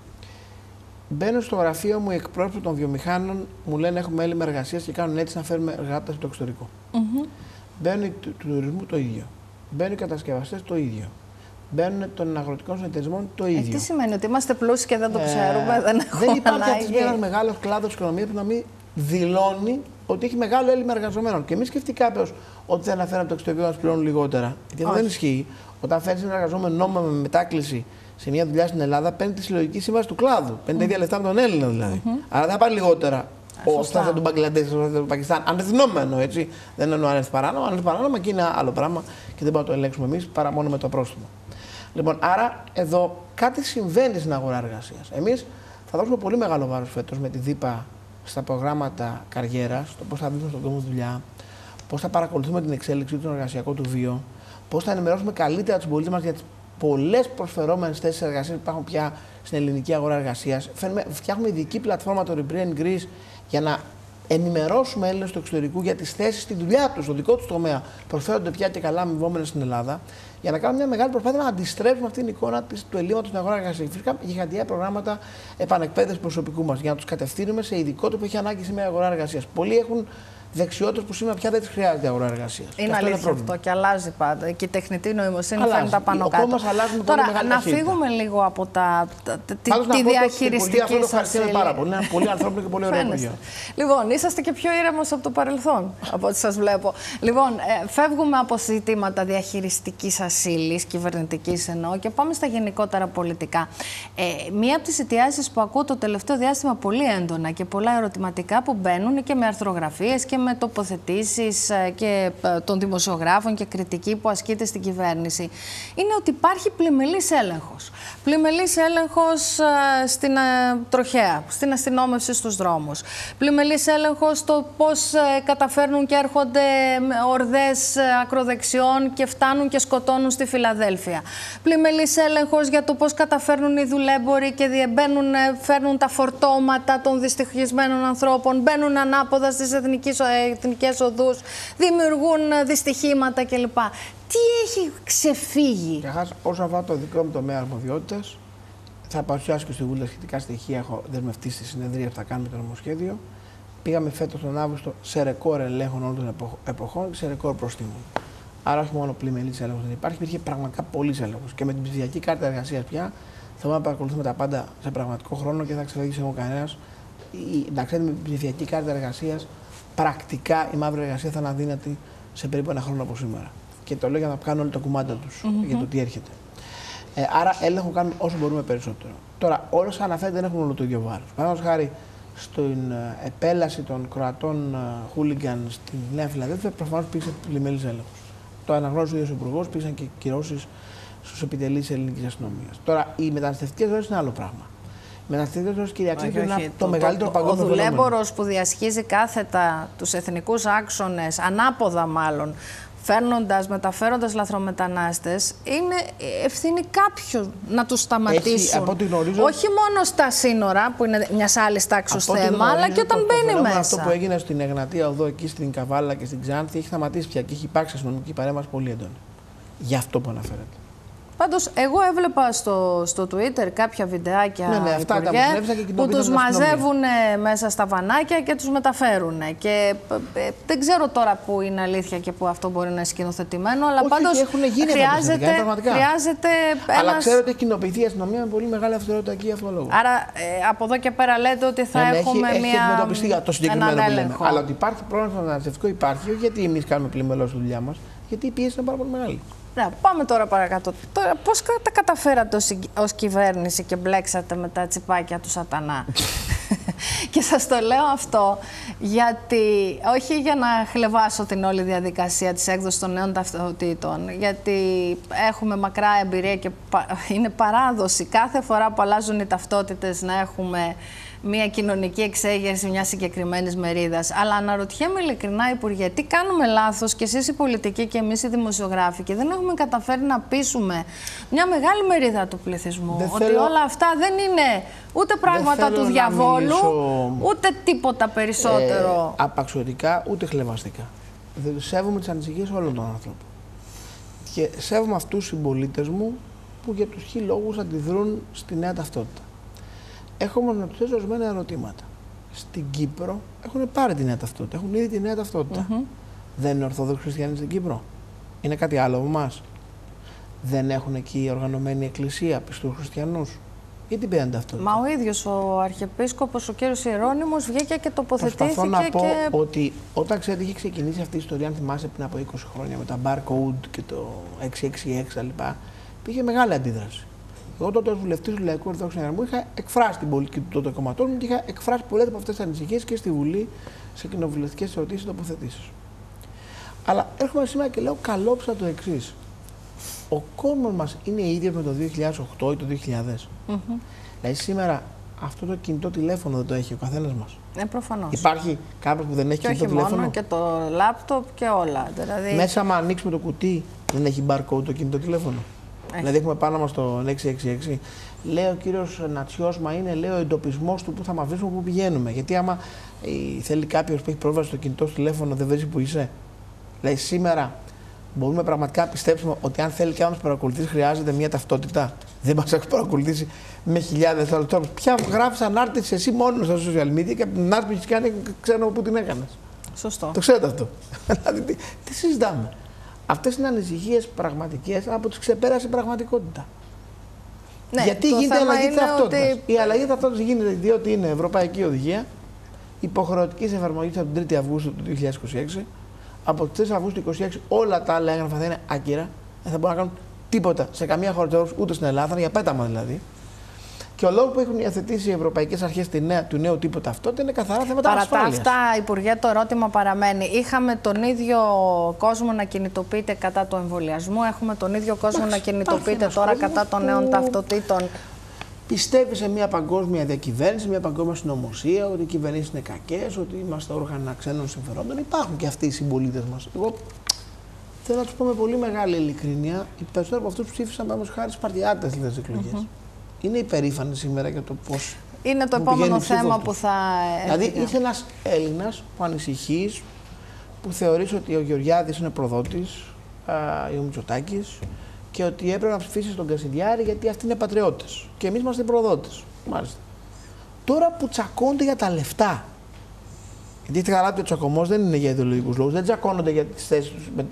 μπαίνω στο γραφείο μου, οι εκπρόσωποι των βιομηχάνων μου λένε έχουμε έλλειμμα εργασίας και κάνουν έτσι να φέρουμε εργάτες στο εξωτερικό. Mm-hmm. Μπαίνουν του τουρισμού το ίδιο. Μπαίνουν οι κατασκευαστές το ίδιο. Μπαίνουν των αγροτικών συνεταιρισμών το ίδιο. Ε, τι σημαίνει, ότι είμαστε πλούσιοι και δεν το ξέρουμε, ε, δεν έχουμε Δεν υπάρχει αυτή ένα μεγάλο κλάδο της οικονομίας που να μην δηλώνει ότι έχει μεγάλο έλλειμμα εργαζομένων. Και μην σκεφτεί κάποιο ότι δεν αναφέρει από το εξωτερικό να του πληρώνουν λιγότερα. Γιατί αυτό δεν ισχύει. Όταν φέρνει ένα εργαζόμενο νόμιμα με μετάκληση σε μια δουλειά στην Ελλάδα, παίρνει τη συλλογική σύμβαση του κλάδου. Παίρνει τα ίδια λεφτά με τον Έλληνα δηλαδή. Mm-hmm. Άρα δεν θα πάρει λιγότερα ο σταθερό του Μπαγκλαντές, του Πακιστάν. Ανευθυνόμενο έτσι. Δεν εννοώ αν είναι παράνομο. Αν είναι παράνομο και είναι άλλο πράγμα και δεν μπορούμε να το ελέγξουμε εμεί παρά μόνο με το πρόστιμο. Λοιπόν, άρα εδώ κάτι συμβαίνει στην αγορά εργασίας. Εμείς θα δώσουμε πολύ μεγάλο βάρος φέτος με τη ΔΥΠΑ στα προγράμματα καριέρας, το πώς θα δείχνουμε στον κόσμο δουλειά, πώς θα παρακολουθούμε την εξέλιξη του εργασιακού του βίο, πώς θα ενημερώσουμε καλύτερα τους πολίτες μας για τις πολλές προσφερόμενες θέσεις εργασίας που υπάρχουν πια στην ελληνική αγορά εργασίας. Φτιάχνουμε ειδική πλατφόρμα, το Rebrain Greece, για να ενημερώσουμε Έλληνες του εξωτερικού για τις θέσεις στη δουλειά τους, στο δικό τους τομέα, προσφέρονται πια και καλά αμοιβόμενες στην Ελλάδα, για να κάνουμε μια μεγάλη προσπάθεια να αντιστρέψουμε αυτή την εικόνα του ελλείμματος στην αγορά εργασίας. Φυσικά, γιγαντιά προγράμματα επανεκπαίδευσης προσωπικού μας, για να τους κατευθύνουμε σε ειδικότητα που έχει ανάγκη σήμερα η αγορά εργασίας. Πολλοί έχουν δεξιότητες που σήμερα πια δεν τις χρειάζεται η αγορά εργασίας. Είναι αλήθεια αυτό, αυτό και αλλάζει πάντα. Και η τεχνητή νοημοσύνη φέρνει τα πάνω κάτω. Τώρα, να φύγουμε λίγο από τα, τα, τη, τη διαχειριστική σας ύλη. Πάρα πολύ. Είναι πολύ ανθρώπινο και πολύ ωραίο υπουργείο. Λοιπόν, είσαστε και πιο ήρεμος από το παρελθόν, από ό,τι σας βλέπω. Λοιπόν, ε, φεύγουμε από ζητήματα διαχειριστικής σας ύλης, κυβερνητικής εννοώ, και πάμε στα γενικότερα πολιτικά. Ε, μία από τις αιτιάσεις που ακούω το τελευταίο διάστημα πολύ έντονα και πολλά ερωτηματικά που μπαίνουν και με αρθρογραφίες και με τοποθετήσεις και των δημοσιογράφων και κριτική που ασκείται στην κυβέρνηση, είναι ότι υπάρχει πλημελής έλεγχος. Πλημελής έλεγχος στην τροχέα, στην αστυνόμευση στους δρόμους. Πλημελής έλεγχος στο πώς καταφέρνουν και έρχονται ορδές ακροδεξιών και φτάνουν και σκοτώνουν στη Φιλαδέλφια. Πλημελής έλεγχος για το πώς καταφέρνουν οι δουλέμποροι και διεμπαίνουν, φέρνουν τα φορτώματα των δυστυχισμένων ανθρώπων, μπαίνουν ανάποδα στις εθνικές οδούς, δημιουργούν δυστυχήματα κλπ. Τι έχει ξεφύγει? Καταρχάς, όσον αφορά το δικό μου τομέα αρμοδιότητας, θα παρουσιάσω και στη Βουλή σχετικά στοιχεία. Έχω δεσμευτεί στη συνεδρία που θα κάνουμε το νομοσχέδιο. Πήγαμε φέτος τον Αύγουστο σε ρεκόρ ελέγχων όλων των εποχών και σε ρεκόρ προστίμων. Άρα, όχι μόνο πλημελής έλεγχος δεν υπάρχει, υπήρχε πραγματικά πολλής έλεγχος. Και με την ψηφιακή κάρτα εργασίας πια θα μπορούμε να παρακολουθούμε τα πάντα σε πραγματικό χρόνο και δεν θα εξελέγξει εγώ κανένας. Να ξέρετε, με την ψηφιακή κάρτα εργασίας, πρακτικά η μαύρη εργασία θα είναι αδύνατη σε περίπου ένα χρόνο από σήμερα. Και το λέω για να κάνουν όλοι τα κουμάντα τους mm-hmm. για το τι έρχεται. Ε, άρα, έλεγχο κάνουμε όσο μπορούμε περισσότερο. Τώρα, όλα όσα αναφέρεται δεν έχουν όλο το ίδιο βάρος. Παραδείγματος χάρη, στην επέλαση των Κροατών χούλιγκαν στην Νέα Φιλαδέλφια, προφανώς πήγε πλημελής έλεγχος. Το αναγνώρισε ο ίδιος ο Υπουργός, πήγαν και κυρώσεις στους επιτελείς της ελληνικής αστυνομίας. Τώρα, οι μεταναστευτικές ροές είναι άλλο πράγμα. Οι μεταναστευτικές ροές, κυρία Αξίδη, είναι το, το μεγαλύτερο το, παγκόσμιο φαινόμενο. Ο δουλέμπορος που διασχίζει κάθετα τους εθνικούς άξονες, ανάποδα μάλλον, φέρνοντας, μεταφέροντας λαθρομετανάστες, είναι ευθύνη κάποιου να τους σταματήσουν. Έχει, από ό,τι γνωρίζω, όχι μόνο στα σύνορα, που είναι μιας άλλης τάξης θέμα, αλλά και όταν το, μπαίνει το μέσα. Αυτό που έγινε στην Εγνατία Οδό, εκεί στην Καβάλα και στην Ξάνθη, έχει σταματήσει πια και έχει υπάρξει αστυνομική παρέμβαση πολύ έντονη. Γι' αυτό που αναφέρεται. Πάντως, εγώ έβλεπα στο, στο Twitter κάποια βιντεάκια ναι, ναι, αυτά υπουργέ, και που τους μαζεύουν μέσα στα βανάκια και τους μεταφέρουν. Και ε, δεν ξέρω τώρα που είναι αλήθεια και που αυτό μπορεί να είναι σκηνοθετημένο, αλλά όχι, πάντως χρειάζεται, χρειάζεται ένας... Αλλά ξέρω ότι έχει κοινοποιηθεί η αστυνομία με πολύ μεγάλη αυστηρότητα εκεί αυτό λόγο. Άρα, ε, από εδώ και πέρα λέτε ότι θα ναι, έχουμε έχει, μια... Έχει αντιμετωπιστεί το συγκεκριμένο που λέμε. Αλλά ότι υπάρχει πρόβλημα στο μεταναστευτικό υπάρχει, όχι γιατί εμείς κάνουμε πλημελώς τη δουλειά μας, γιατί η πίεση είναι πάρα πολύ μεγάλη. Ναι, πάμε τώρα παρακάτω. Τώρα, πώς τα καταφέρατε ως, ως κυβέρνηση και μπλέξατε με τα τσιπάκια του σατανά? Και σας το λέω αυτό γιατί, όχι για να χλεβάσω την όλη διαδικασία της έκδοσης των νέων ταυτοτήτων, γιατί έχουμε μακρά εμπειρία και είναι παράδοση κάθε φορά που αλλάζουν οι ταυτότητες να έχουμε μια κοινωνική εξέγερση μια συγκεκριμένη μερίδα. Αλλά αναρωτιέμαι ειλικρινά, Υπουργέ, τι κάνουμε λάθος και εσείς οι πολιτικοί και εμείς οι δημοσιογράφοι, και δεν έχουμε καταφέρει να πείσουμε μια μεγάλη μερίδα του πληθυσμού δεν ότι θέλω... όλα αυτά δεν είναι ούτε πράγματα του διαβόλου, μιλήσω... ούτε τίποτα περισσότερο. Ε, απαξιωτικά, ούτε χλεβαστικά. Δεν σέβομαι τις ανησυχίες όλων των ανθρώπων. Και σέβομαι αυτούς τους συμπολίτες μου που για τους χι λόγους αντιδρούν στη νέα ταυτότητα. Έχω μόνο να του θέσω ορισμένα ερωτήματα. Στην Κύπρο έχουν πάρει τη νέα ταυτότητα. Έχουν ήδη τη νέα ταυτότητα. Mm-hmm. Δεν είναι Ορθόδοξοι Χριστιανοί στην Κύπρο. Είναι κάτι άλλο από εμάς. Δεν έχουν εκεί οργανωμένη εκκλησία, πιστούς χριστιανούς. Γιατί πήραν ταυτότητα? Μα ο ίδιος ο Αρχιεπίσκοπος, ο κύριος Ιερώνυμος, βγήκε και τοποθετήθηκε. Προσπαθώ να πω και... ότι όταν ξέρετε είχε ξεκινήσει αυτή η ιστορία, αν θυμάσαι, πριν από είκοσι χρόνια με τα barcode και το εξακόσια εξήντα έξι κτλ., υπήρχε μεγάλη αντίδραση. Εγώ τότε ως βουλευτής του Λαϊκού Ορθόδοξου Συναγερμού είχα εκφράσει την πολιτική του τότε κομματών μου και είχα εκφράσει πολλές από αυτές τις ανησυχίες και στη Βουλή σε κοινοβουλευτικές ερωτήσεις και τοποθετήσεις. Αλλά έρχομαι σήμερα και λέω καλόψα το εξής. Ο κόσμος μας είναι ίδιος με το δύο χιλιάδες οκτώ ή το δύο χιλιάδες. Mm-hmm. Δηλαδή σήμερα αυτό το κινητό τηλέφωνο δεν το έχει ο καθένας μας. Ε, προφανώς. Υπάρχει κάποιος που δεν έχει και κινητό όχι τηλέφωνο? Μόνο, και το λάπτοπ και όλα. Δηλαδή... Μέσα, άμα ανοίξουμε το κουτί, δεν έχει barcode το κινητό τηλέφωνο. Έχει. Δηλαδή έχουμε πάνω μας το εξακόσια εξήντα έξι. Λέει ο κύριος Νατσιός, μα είναι, λέει, ο εντοπισμός του που θα μας βρίσκουμε, που πηγαίνουμε. Γιατί άμα ε, θέλει κάποιος που έχει πρόσβαση στο κινητό τηλέφωνο, δεν βρίσκει που είσαι. Δηλαδή σήμερα μπορούμε πραγματικά να πιστέψουμε ότι αν θέλει και να μας παρακολουθήσει, χρειάζεται μια ταυτότητα. Δεν μας έχει παρακολουθήσει με χιλιάδες άλλους τρόπους. Πια γράφεις ανάρτηση εσύ μόνο στα social media και από την ανάρτηση που έχει κάνει, ξέρω πού την έκανες. Σωστό. Το ξέρετε αυτό. Δηλαδή, τι, τι συζητάμε. Αυτές είναι ανησυχίες πραγματικές, από τις ξεπέρασε η πραγματικότητα. Ναι, γιατί γίνεται η αλλαγή ταυτότητας. Ότι... Η αλλαγή ταυτότητας γίνεται διότι είναι Ευρωπαϊκή Οδηγία υποχρεωτικής εφαρμογής από την τρίτη Αυγούστου του δύο χιλιάδες είκοσι έξι. Από τις τρεις Αυγούστου του δύο χιλιάδες είκοσι έξι όλα τα άλλα έγγραφα θα είναι άκυρα. Δεν θα μπορούν να κάνουν τίποτα σε καμία χώρα της Ευρώπης, ούτε στην Ελλάδα, για πέταμα δηλαδή. Και ο λόγος που έχουν υιοθετήσει οι ευρωπαϊκές αρχές του νέου τύπου ταυτότητα είναι καθαρά θέματα ασφάλειας. Παρά τα αυτά, Υπουργέ, το ερώτημα παραμένει. Είχαμε τον ίδιο κόσμο να κινητοποιείται κατά του εμβολιασμού, έχουμε τον ίδιο κόσμο Άχι, να κινητοποιείται τώρα κατά των νέων που... ταυτοτήτων. Πιστεύει σε μια παγκόσμια διακυβέρνηση, μια παγκόσμια συνωμοσία, ότι οι κυβερνήσεις είναι κακές, ότι είμαστε όργανα ξένων συμφερόντων. Υπάρχουν και αυτοί οι συμπολίτες μας. Εγώ θέλω να τους πω με πολύ μεγάλη ειλικρίνεια, οι περισσότεροι από αυτούς που ψήφισαν παραδείγματος χάρη Σπαρτιάτες στις εκλογές. Mm -hmm. Είναι υπερήφανοι σήμερα για το πώς. Είναι το επόμενο θέμα που θα. Δηλαδή, είσαι ένας Έλληνας που ανησυχείς, που θεωρείς ότι ο Γεωργιάδης είναι προδότης, ή ο Μητσοτάκης, και ότι έπρεπε να ψηφίσεις τον Κασιδιάρη γιατί αυτοί είναι πατριώτες. Και εμείς είμαστε προδότες. Μάλιστα. Τώρα που τσακώνται για τα λεφτά. Γιατί έχετε καταλάβει ότι ο τσακωμός δεν είναι για ιδεολογικούς λόγους. Δεν τσακώνονται για τις θέσεις τους με,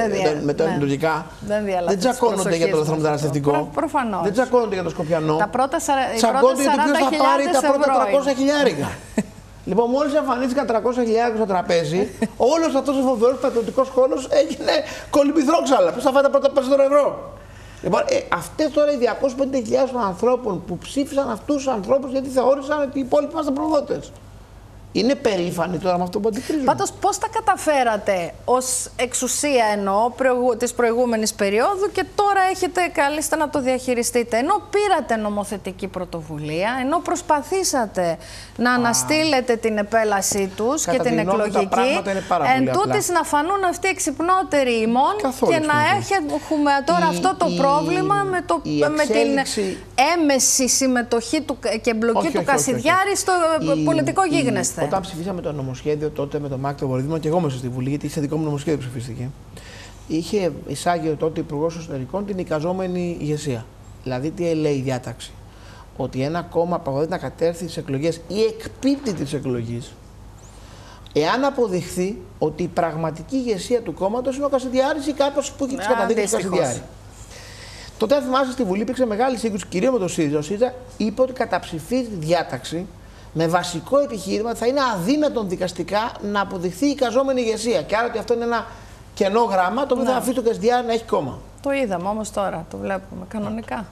με τα λειτουργικά. Δεν, δεν τσακώνονται για το λαθρομεταναστευτικό. Προφανώς. Δεν τσακώνονται για το Σκοπιανό. Τα πρώτα τσακώνονται για το ποιος θα πάρει τα πρώτα τριακόσια χιλιάρικα. Λοιπόν, μόλις εμφανίστηκαν τριακόσια χιλιάρικα στο τραπέζι, όλος αυτός ο φοβερός πατριωτικός χώρος έγινε κολυμπηθρόξαλα. Ποιος θα φάει τα πρώτα περισσότερα ευρώ. Λοιπόν, ε, αυτές τώρα οι διακόσιες πενήντα χιλιάδες των ανθρώπων που ψήφισαν αυτούς τους ανθρώπους γιατί θεώρησαν ότι οι υπόλοιποι είμαστε προδότες. Είναι περήφανοι τώρα με αυτό που αντικρίζουν. Πάντως, πώς τα καταφέρατε ως εξουσία εννοώ προηγου... της προηγούμενης περίοδου και τώρα έχετε καλείστε να το διαχειριστείτε. Ενώ πήρατε νομοθετική πρωτοβουλία, ενώ προσπαθήσατε να Α. αναστείλετε την επέλασή τους και την εκλογική, εν τούτης να φανούν αυτοί εξυπνότεροι ημών και να έχουμε τώρα η, αυτό το η, πρόβλημα η, με, το, με εξέλιξη... την έμεση συμμετοχή του και εμπλοκή όχι, του Κασιδιάρη στο η, πολιτικό η, γίγνεσθε. Όταν ψηφίσαμε το νομοσχέδιο τότε με τον Μάκτο Βορύδη, και εγώ μέσα στη Βουλή, γιατί σε δικό μου νομοσχέδιο ψηφίστηκε, είχε εισάγει τότε ο Υπουργός Εσωτερικών την εικαζόμενη ηγεσία. Δηλαδή, τι λέει η διάταξη. Ότι ένα κόμμα απαγορεύεται να κατέρθει στις εκλογές ή εκπίπτει της εκλογής, εάν αποδειχθεί ότι η πραγματική ηγεσία του κόμματος είναι ο Κασιδιάρης ή κάποιος που έχει τις καταδείξεις του Κασιδιάρη. Τότε, αν θυμάστε, στη Βουλή υπήρξε μεγάλη σύγκρουση, κυρίως με τον ΣΥΡΙΖΑ. Ο ΣΥΡΙΖΑ είπε ότι καταψηφίζει τη διάταξη με βασικό επιχείρημα ότι θα είναι αδύνατον δικαστικά να αποδειχθεί η εικαζόμενη ηγεσία. Και άρα ότι αυτό είναι ένα κενό γράμμα το οποίο θα αφήσει τον Κασιδιάρη να έχει κόμμα. Το είδαμε όμως τώρα, το βλέπουμε κανονικά.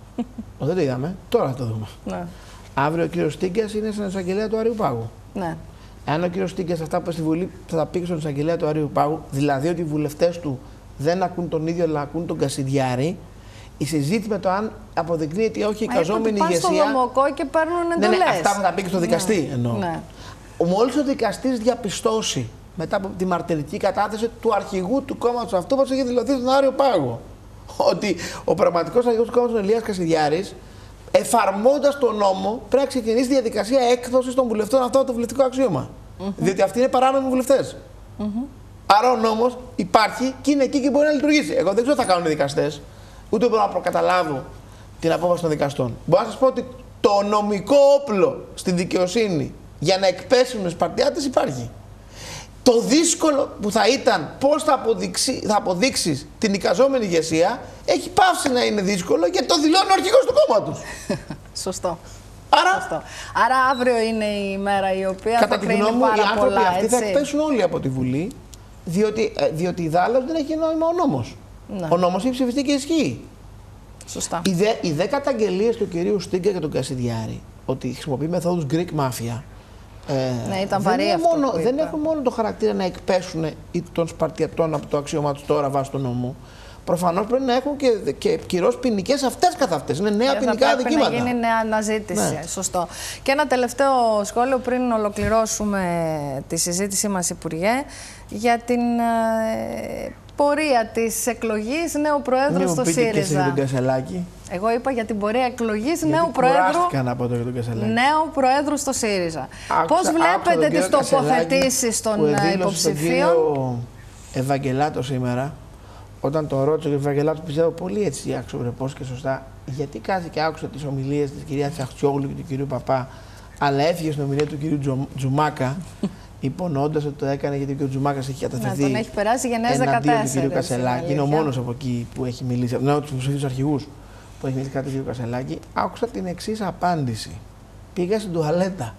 Ο, δεν το είδαμε, τώρα θα το δούμε. Ναι. Αύριο ο κύριος Στίγκας είναι στην εισαγγελέα του Αριού Πάγου. Ναι. Αν ο κύριος Στίγκας αυτά που είπε στη Βουλή θα τα πει στον εισαγγελέα του Αριού Πάγου, δηλαδή ότι οι βουλευτές του δεν ακούν τον ίδιο αλλά ακούν τον Κασιδιάρη, η συζήτηση με το αν αποδεικνύεται ή όχι η εικαζόμενη ηγεσία. Πάνε στο Δομοκό και παίρνουν εντολές. Ναι, ναι, αυτά θα τα πει και στο δικαστή ναι. εννοώ. Ναι. Μόλις ο δικαστής διαπιστώσει μετά από τη μαρτυρική κατάθεση του αρχηγού του κόμματος αυτού, όπως έχει δηλωθεί στον Άριο Πάγο, ότι ο πραγματικός αρχηγός του κόμματος είναι Ηλίας Κασιδιάρης, εφαρμόζοντας τον νόμο, πρέπει να ξεκινήσει τη διαδικασία έκδοσης των βουλευτών αυτό από το βουλευτικό αξίωμα. Mm -hmm. Διότι αυτοί είναι παράνομοι βουλευτές. Mm -hmm. Άρα ο νόμος υπάρχει και είναι εκεί και μπορεί να λειτουργήσει. Εγώ δεν ξέρω τι θα κάνουν οι δικαστές, ούτε μπορώ να προκαταλάβω την απόφαση των δικαστών. Μπορώ να σας πω ότι το νομικό όπλο στη δικαιοσύνη για να εκπέσουν οι Σπαρτιάτες υπάρχει. Το δύσκολο που θα ήταν πώς θα, αποδείξει, θα αποδείξεις την εικαζόμενη ηγεσία έχει πάυσει να είναι δύσκολο γιατί το δηλώνει ο αρχηγός του κόμματος. Σωστό. Άρα, Σωστό. Άρα αύριο είναι η μέρα η οποία κατά θα τη κρίνει γνώμη μου, πάρα οι άνθρωποι πολλά, αυτοί έτσι. θα εκπέσουν όλοι από τη Βουλή διότι, διότι η δάλος δεν έχει νόημα ο νόμος. Ναι. Ο νόμος έχει ψηφιστεί και ισχύει. Σωστά. Οι δε, οι δε καταγγελίες του κυρίου Στίγκα και του Κασιδιάρη ότι χρησιμοποιεί μεθόδους Greek Mafia ε, ναι, ήταν δεν, βαρύ αυτό μόνο, δεν έχουν μόνο το χαρακτήρα να εκπέσουν των Σπαρτιατών από το αξίωμά τους τώρα βάσει του νόμου. Προφανώς πρέπει να έχουν και, και κυρώσεις ποινικές αυτές καθ' αυτές. Είναι νέα ποινικά αδικήματα. Πρέπει να γίνει νέα αναζήτηση. Ναι. Σωστό. Και ένα τελευταίο σχόλιο πριν ολοκληρώσουμε τη συζήτησή μας, Υπουργέ, για την ε, πορεία της εκλογής νέου Προέδρου στο ΣΥΡΙΖΑ. Και εσύ τον Κασελάκη. Εγώ είπα για την πορεία εκλογής γιατί νέου Προέδρου, να πω το για τον Κασελάκη. νέου Προέδρου στο ΣΥΡΙΖΑ. Πώς βλέπετε τις τοποθετήσεις των υποψηφίων. Ο Ευαγγελάτο σήμερα, όταν τον ρώτησε ο Ευαγγελάτο, πιστεύω πολύ έτσι αξιοπρεπώς και σωστά, γιατί κάθε και άκουσα τις ομιλίες της κυρίας Τσαχτσιόγλου και του κυρίου Παπά, αλλά έφυγε στην ομιλία του κυρίου Τζο, Τζουμάκα, υπονοώντας ότι το έκανε γιατί ο κ. Τζουμάκας έχει καταθεθεί. Ναι, τον έχει περάσει γενναίες δεκατέσσερα. Εναντίον του κ. Κασελάκη. Είναι ο μόνος από εκεί που έχει μιλήσει, από τους υποψήφιους αρχηγούς που έχει μιλήσει κάτι του κ. Κασελάκη. Άκουσα την εξής απάντηση. Πήγα στην τουαλέτα.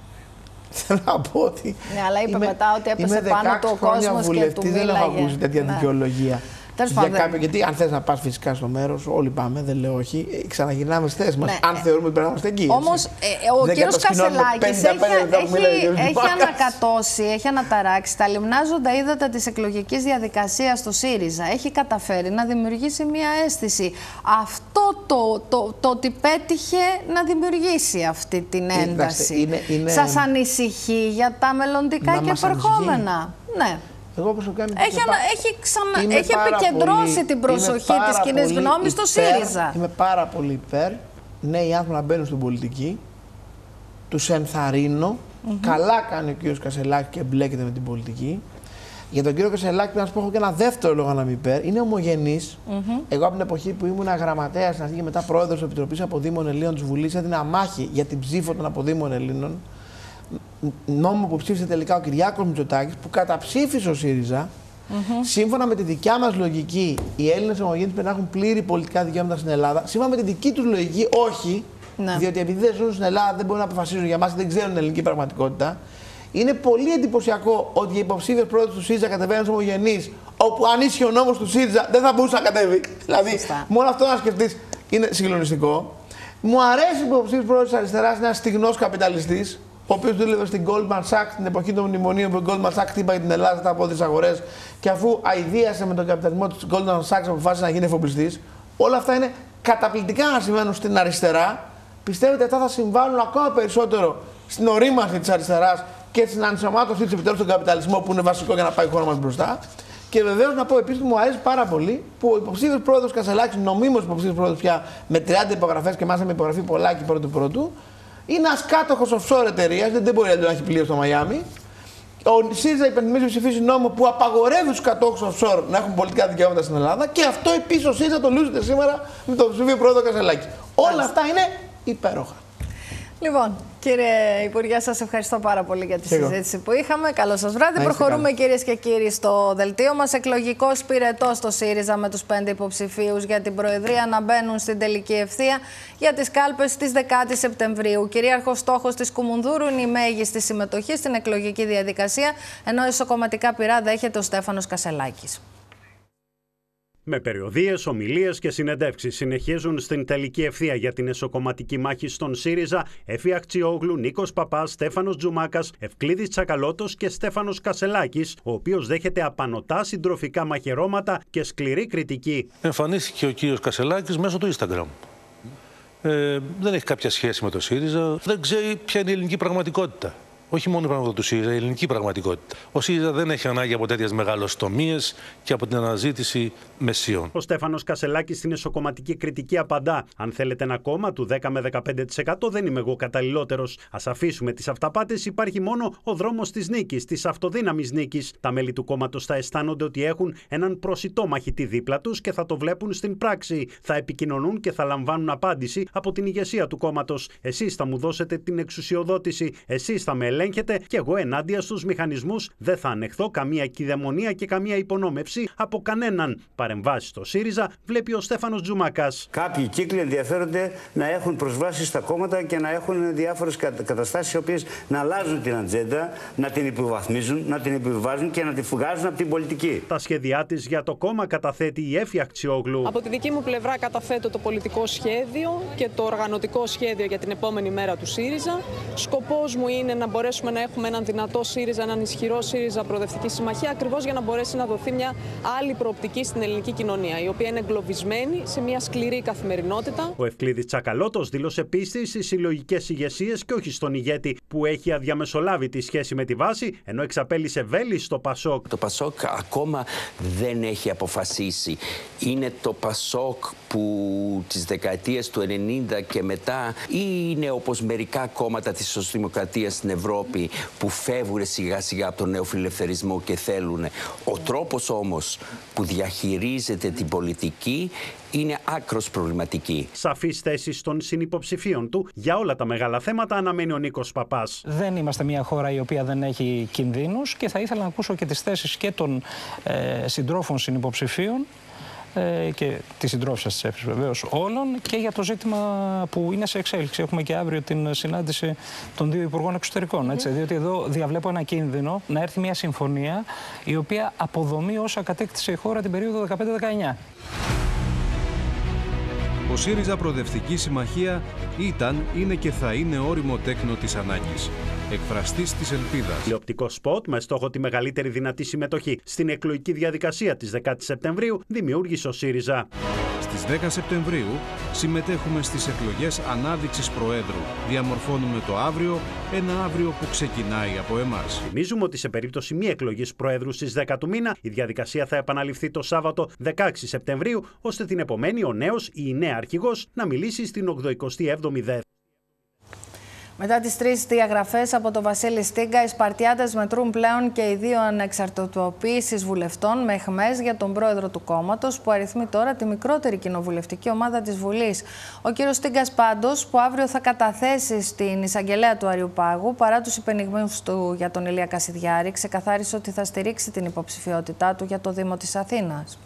Θέλω να πω ότι. Ναι, αλλά είπε είμαι, μετά ότι έπεσε πάνω του ο κόσμος και του μίλαγε. Δεν έχω ακούσει τέτοια ναι. δικαιολογία. Για κάποιο, γιατί αν θες να πας φυσικά στο μέρος, όλοι πάμε, δεν λέω όχι, ξαναγυρνάμε στις θέσεις μας. Ναι. Αν θεωρούμε ότι πρέπει να είμαστε εκεί. Όμως ε, ο κύριος Κασελάκης έχει, έχει, έχει ανακατώσει, έχει αναταράξει τα λιμνάζοντα ύδατα της εκλογικής διαδικασίας στο ΣΥΡΙΖΑ. Έχει καταφέρει να δημιουργήσει μια αίσθηση. Αυτό το, το, το ότι πέτυχε να δημιουργήσει αυτή την ένταση. Είναι, είναι... Σας ανησυχεί για τα μελλοντικά να και επερχόμενα? Ναι. Εγώ προσωπικά έχει, ανα, έχει, ξανα, έχει επικεντρώσει πολύ, την προσοχή της κοινής γνώμης στο ΣΥΡΙΖΑ. Είμαι πάρα πολύ υπέρ νέοι άνθρωποι να μπαίνουν στην πολιτική. Τους ενθαρρύνω. Mm-hmm. Καλά κάνει ο κύριος Κασελάκης και εμπλέκεται με την πολιτική. Για τον κύριο Κασελάκη, να σας πω, έχω και ένα δεύτερο λόγο να μην υπέρ. Είναι ομογενής. Mm-hmm. Εγώ από την εποχή που ήμουν γραμματέας στην αρχή και μετά πρόεδρος της Επιτροπής Αποδήμων Ελλήνων της Βουλής, έδινα μάχη για την ψήφο των Αποδήμων Ελλήνων. Νόμο που ψήφισε τελικά ο Κυριάκος Μητσοτάκης, που καταψήφισε ο ΣΥΡΙΖΑ. Mm-hmm. Σύμφωνα με τη δικιά μας λογική, οι Έλληνες ομογενείς πρέπει να έχουν πλήρη πολιτικά δικαιώματα στην Ελλάδα. Σύμφωνα με τη δική τους λογική, όχι. Ναι. Διότι επειδή δεν ζουν στην Ελλάδα, δεν μπορούν να αποφασίζουν για μας, δεν ξέρουν την ελληνική πραγματικότητα. Είναι πολύ εντυπωσιακό ότι οι υποψήφιες πρόεδρος του ΣΥΡΙΖΑ κατεβαίνουν στους ομογενείς, όπου αν ίσχυε ο νόμος του ΣΥΡΙΖΑ δεν θα μπορούσε να κατέβει. Δηλαδή, Φωστά. μόνο αυτό να σκεφτείς είναι συγκλονιστικό. Μου αρέσει που ο υποψήφιος πρόεδρος της αριστεράς είναι ένας στιγνός καπιταλιστής, ο οποίος δούλευε στην Goldman Sachs την εποχή των μνημονίων που η Goldman Sachs χτύπαγε την Ελλάδα στα από τις αγορές και αφού αηδίασε με τον καπιταλισμό της Goldman Sachs αποφάσισε να γίνει εφοπλιστής. Όλα αυτά είναι καταπληκτικά να συμβαίνουν στην αριστερά. Πιστεύετε ότι αυτά θα συμβάλλουν ακόμα περισσότερο στην ορίμανση της αριστεράς και στην ανισομάτωσή της επιτέλους στον καπιταλισμό που είναι βασικό για να πάει η χώρα μας μπροστά. Και βεβαίως να πω επίσης ότι μου αρέσει πάρα πολύ που ο υποψήφιος πρόεδρος Κασελάκης, νομίμως υποψήφιος πρόεδρος πια με τριάντα υπογραφές και μάλιστα με υπογραφή Πολάκη πρώτου-πρώτου, είναι ένας κάτοχος offshore εταιρείας, δεν μπορεί να έχει πλοίο στο Μαϊάμι. Ο ΣΥΡΙΖΑ υπενθυμίζει ψηφίσει νόμο που απαγορεύει τους κατόχους offshore να έχουν πολιτικά δικαιώματα στην Ελλάδα και αυτό επίσης ο ΣΥΡΙΖΑ το λούζεται σήμερα με τον ψηφίο πρόεδρο Κασελάκη. Όλα αυτά είναι υπέροχα. Λοιπόν, κύριε Υπουργέ, σας ευχαριστώ πάρα πολύ για τη συζήτηση που είχαμε. Καλό σας βράδυ. Προχωρούμε, κυρίες και κύριοι, στο δελτίο μας. Εκλογικός πυρετός στο ΣΥΡΙΖΑ με τους πέντε υποψηφίους για την Προεδρία να μπαίνουν στην τελική ευθεία για τις κάλπες της δεκάτης Σεπτεμβρίου. Κυρίαρχος στόχος της Κουμουνδούρου είναι η μέγιστη συμμετοχή στην εκλογική διαδικασία, ενώ ισοκομματικά πυρά δέχεται ο Στέφανος Κασελάκης. Με περιοδίες, ομιλίες και συνεντεύξεις συνεχίζουν στην τελική ευθεία για την εσωκομματική μάχη στον ΣΥΡΙΖΑ Έφη Αχτσιόγλου, Νίκος Παπάς, Στέφανος Τζουμάκας, Ευκλήδης Τσακαλώτος και Στέφανος Κασελάκης, ο οποίος δέχεται απανωτά συντροφικά μαχαιρώματα και σκληρή κριτική. Εμφανίστηκε ο κύριος Κασελάκης μέσω του Instagram. Ε, δεν έχει κάποια σχέση με το ΣΥΡΙΖΑ. Δεν ξέρει ποια είναι η ελληνική πραγματικότητα. Όχι μόνο η πραγματικότητα του ΣΥΡΙΖΑ, η ελληνική πραγματικότητα. Ο ΣΥΡΙΖΑ δεν έχει ανάγκη από τέτοιες μεγαλοστομίες και από την αναζήτηση μεσίων. Ο Στέφανος Κασελάκης στην εσωκομματική κριτική απαντά: αν θέλετε ένα κόμμα του δέκα με δεκαπέντε τοις εκατό, δεν είμαι εγώ καταλληλότερος. Ας αφήσουμε τις αυταπάτες. Υπάρχει μόνο ο δρόμος της νίκης, της αυτοδύναμης νίκης. Τα μέλη του κόμματος θα αισθάνονται ότι έχουν έναν προσιτό μαχητή δίπλα τους και θα το βλέπουν στην πράξη. Θα επικοινωνούν και θα λαμβάνουν απάντηση από την ηγεσία του κόμματος. Εσείς θα μου δώσετε την εξουσιοδότηση. Εσείς θα με ελέγχετε και εγώ ενάντια στους μηχανισμούς δεν θα ανεχθώ καμία κυδαιμονία και καμία υπονόμευση από κανέναν. Παρεμβάσεις στο ΣΥΡΙΖΑ βλέπει ο Στέφανος Τζουμάκας. Κάποιοι κύκλοι ενδιαφέρονται να έχουν προσβάσει στα κόμματα και να έχουν διάφορες καταστάσεις οι οποίες να αλλάζουν την ατζέντα, να την υποβαθμίζουν, να την επιβιβάζουν και να τη φουγάζουν από την πολιτική. Τα σχέδιά της για το κόμμα καταθέτει η Έφη Αχτσιόγλου. Από τη δική μου πλευρά καταθέτω το πολιτικό σχέδιο και το οργανωτικό σχέδιο για την επόμενη μέρα του ΣΥΡΙΖΑ. Σκοπός μου είναι να μπορέσουμε να έχουμε έναν δυνατό ΣΥΡΙΖΑ, έναν ισχυρό ΣΥΡΙΖΑ Προοδευτική Συμμαχία, ακριβώς για να μπορέσει να δοθεί μια άλλη προοπτική στην ελληνική κοινωνία, η οποία είναι εγκλωβισμένη σε μια σκληρή καθημερινότητα. Ο Ευκλήδης Τσακαλώτος δήλωσε πίστη στις συλλογικές ηγεσίες και όχι στον ηγέτη που έχει αδιαμεσολάβει τη σχέση με τη βάση, ενώ εξαπέλυσε βέλη στο Πασόκ. Το Πασόκ ακόμα δεν έχει αποφασίσει. Είναι το Πασόκ που τις δεκαετίες του ενενήντα και μετά ή είναι όπως μερικά κόμματα της σοσιαλδημοκρατίας στην Ευρώπη άνθρωποι που φεύγουν σιγά σιγά από τον νεοφιλελευθερισμό και θέλουν. Ο τρόπος όμως που διαχειρίζεται την πολιτική είναι άκρος προβληματική. Σαφείς θέσεις των συνυποψηφίων του για όλα τα μεγάλα θέματα αναμένει ο Νίκος Παπάς. Δεν είμαστε μια χώρα η οποία δεν έχει κινδύνους και θα ήθελα να ακούσω και τις θέσεις και των ε, συντρόφων συνυποψηφίων ε, και τις συντρόφισσες της ΕΦΕΣ βεβαίως όλων και για το ζήτημα που είναι σε εξέλιξη. Έχουμε και αύριο την συνάντηση των δύο Υπουργών Εξωτερικών. Έτσι, mm. διότι εδώ διαβλέπω ένα κίνδυνο να έρθει μια συμφωνία η οποία αποδομεί όσα κατέκτησε η χώρα την περίοδο δεκαπέντε δεκαεννιά. Ο ΣΥΡΙΖΑ Προοδευτική Συμμαχία ήταν, είναι και θα είναι ώριμο τέκνο της ανάγκης. Εκφραστής της ελπίδας. Τηλεοπτικό σποτ με στόχο τη μεγαλύτερη δυνατή συμμετοχή στην εκλογική διαδικασία της δέκατης Σεπτεμβρίου δημιούργησε ο ΣΥΡΙΖΑ. Στις δέκα Σεπτεμβρίου συμμετέχουμε στις εκλογές ανάδειξης Προέδρου. Διαμορφώνουμε το αύριο, ένα αύριο που ξεκινάει από εμάς. Θυμίζουμε ότι σε περίπτωση μη εκλογής Προέδρου στις δέκα του μήνα, η διαδικασία θα επαναληφθεί το Σάββατο δεκαέξι Σεπτεμβρίου, ώστε την επομένη ο νέος ή η νέα αρχηγός να μιλήσει στην ογδοηκοστή έβδομη ΔΕΘ. Μετά τις τρεις διαγραφές από τον Βασίλη Στίγκα, οι Σπαρτιάτες μετρούν πλέον και οι δύο ανεξαρτητοποιήσεις βουλευτών με αιχμές για τον πρόεδρο του κόμματος, που αριθμεί τώρα τη μικρότερη κοινοβουλευτική ομάδα της Βουλής. Ο κύριος Στίγκας πάντως, που αύριο θα καταθέσει στην εισαγγελέα του Αριουπάγου, παρά τους υπενιγμούς του για τον Ηλία Κασιδιάρη, ξεκαθάρισε ότι θα στηρίξει την υποψηφιότητά του για το Δήμο της Αθήνας.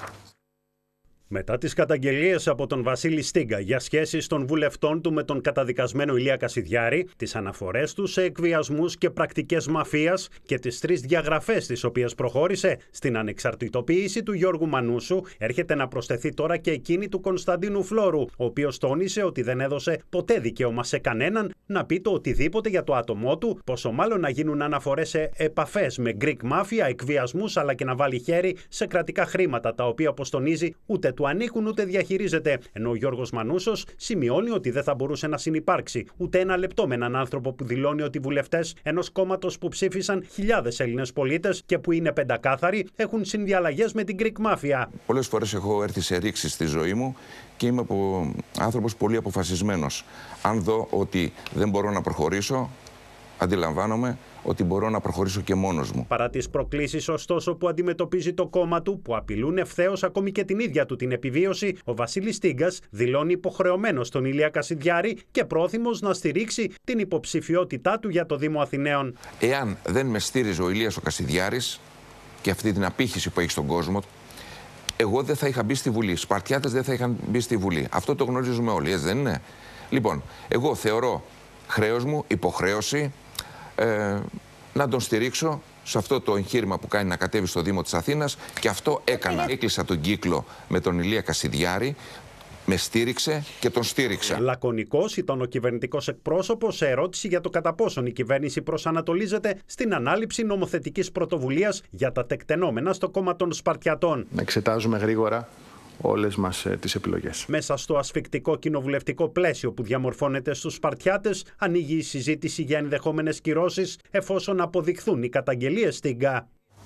Μετά τις καταγγελίες από τον Βασίλη Στίγκα για σχέσεις των βουλευτών του με τον καταδικασμένο Ηλία Κασιδιάρη, τις αναφορές του σε εκβιασμούς και πρακτικές μαφίας και τις τρεις διαγραφές τις οποίες προχώρησε στην ανεξαρτητοποίηση του Γιώργου Μανούσου, έρχεται να προσθεθεί τώρα και εκείνη του Κωνσταντίνου Φλόρου, ο οποίος τόνισε ότι δεν έδωσε ποτέ δικαίωμα σε κανέναν να πει το οτιδήποτε για το άτομό του, πόσο μάλλον να γίνουν αναφορές σε επαφές με Greek Mafia, εκβιασμούς, αλλά και να βάλει χέρι σε κρατικά χρήματα, τα οποία, όπως τονίζει, ούτε του ανήκουν ούτε διαχειρίζεται. Ενώ ο Γιώργος Μανούσος σημειώνει ότι δεν θα μπορούσε να συνυπάρξει ούτε ένα λεπτό με έναν άνθρωπο που δηλώνει ότι οι βουλευτές ενός κόμματος που ψήφισαν χιλιάδες Έλληνες πολίτες και που είναι πεντακάθαροι έχουν συνδιαλλαγές με την Greek Mafia. Πολλές φορές έχω έρθει σε ρήξεις στη ζωή μου και είμαι από άνθρωπος πολύ αποφασισμένος. Αν δω ότι δεν μπορώ να προχωρήσω, αντιλαμβάνομαι ότι μπορώ να προχωρήσω και μόνος μου. Παρά τις προκλήσεις, ωστόσο, που αντιμετωπίζει το κόμμα του, που απειλούν ευθέως ακόμη και την ίδια του την επιβίωση, ο Βασίλης Στίγκας δηλώνει υποχρεωμένος τον Ηλία Κασιδιάρη και πρόθυμος να στηρίξει την υποψηφιότητά του για το Δήμο Αθηναίων. Εάν δεν με στήριζε ο Ηλίας ο Κασιδιάρης και αυτή την απήχηση που έχει στον κόσμο, εγώ δεν θα είχα μπει στη Βουλή. Οι Σπαρτιάτες δεν θα είχαν μπει στη Βουλή. Αυτό το γνωρίζουμε όλοι, έτσι δεν είναι? Λοιπόν, εγώ θεωρώ χρέος μου, υποχρέωση, Ε, να τον στηρίξω σε αυτό το εγχείρημα που κάνει να κατέβει στο Δήμο της Αθήνας, και αυτό έκανα. Έκλεισα τον κύκλο με τον Ηλία Κασιδιάρη, με στήριξε και τον στήριξα. Λακωνικός ήταν ο κυβερνητικός εκπρόσωπος σε ερώτηση για το κατά πόσον η κυβέρνηση προσανατολίζεται στην ανάληψη νομοθετικής πρωτοβουλίας για τα τεκτενόμενα στο κόμμα των Σπαρτιατών. Να εξετάζουμε γρήγορα όλες μας ε, τις επιλογές. Μέσα στο ασφικτικό κοινοβουλευτικό πλαίσιο που διαμορφώνεται στους Σπαρτιάτες, ανοίγει η συζήτηση για ενδεχόμενες κυρώσεις εφόσον αποδειχθούν οι καταγγελίες Στίγκα.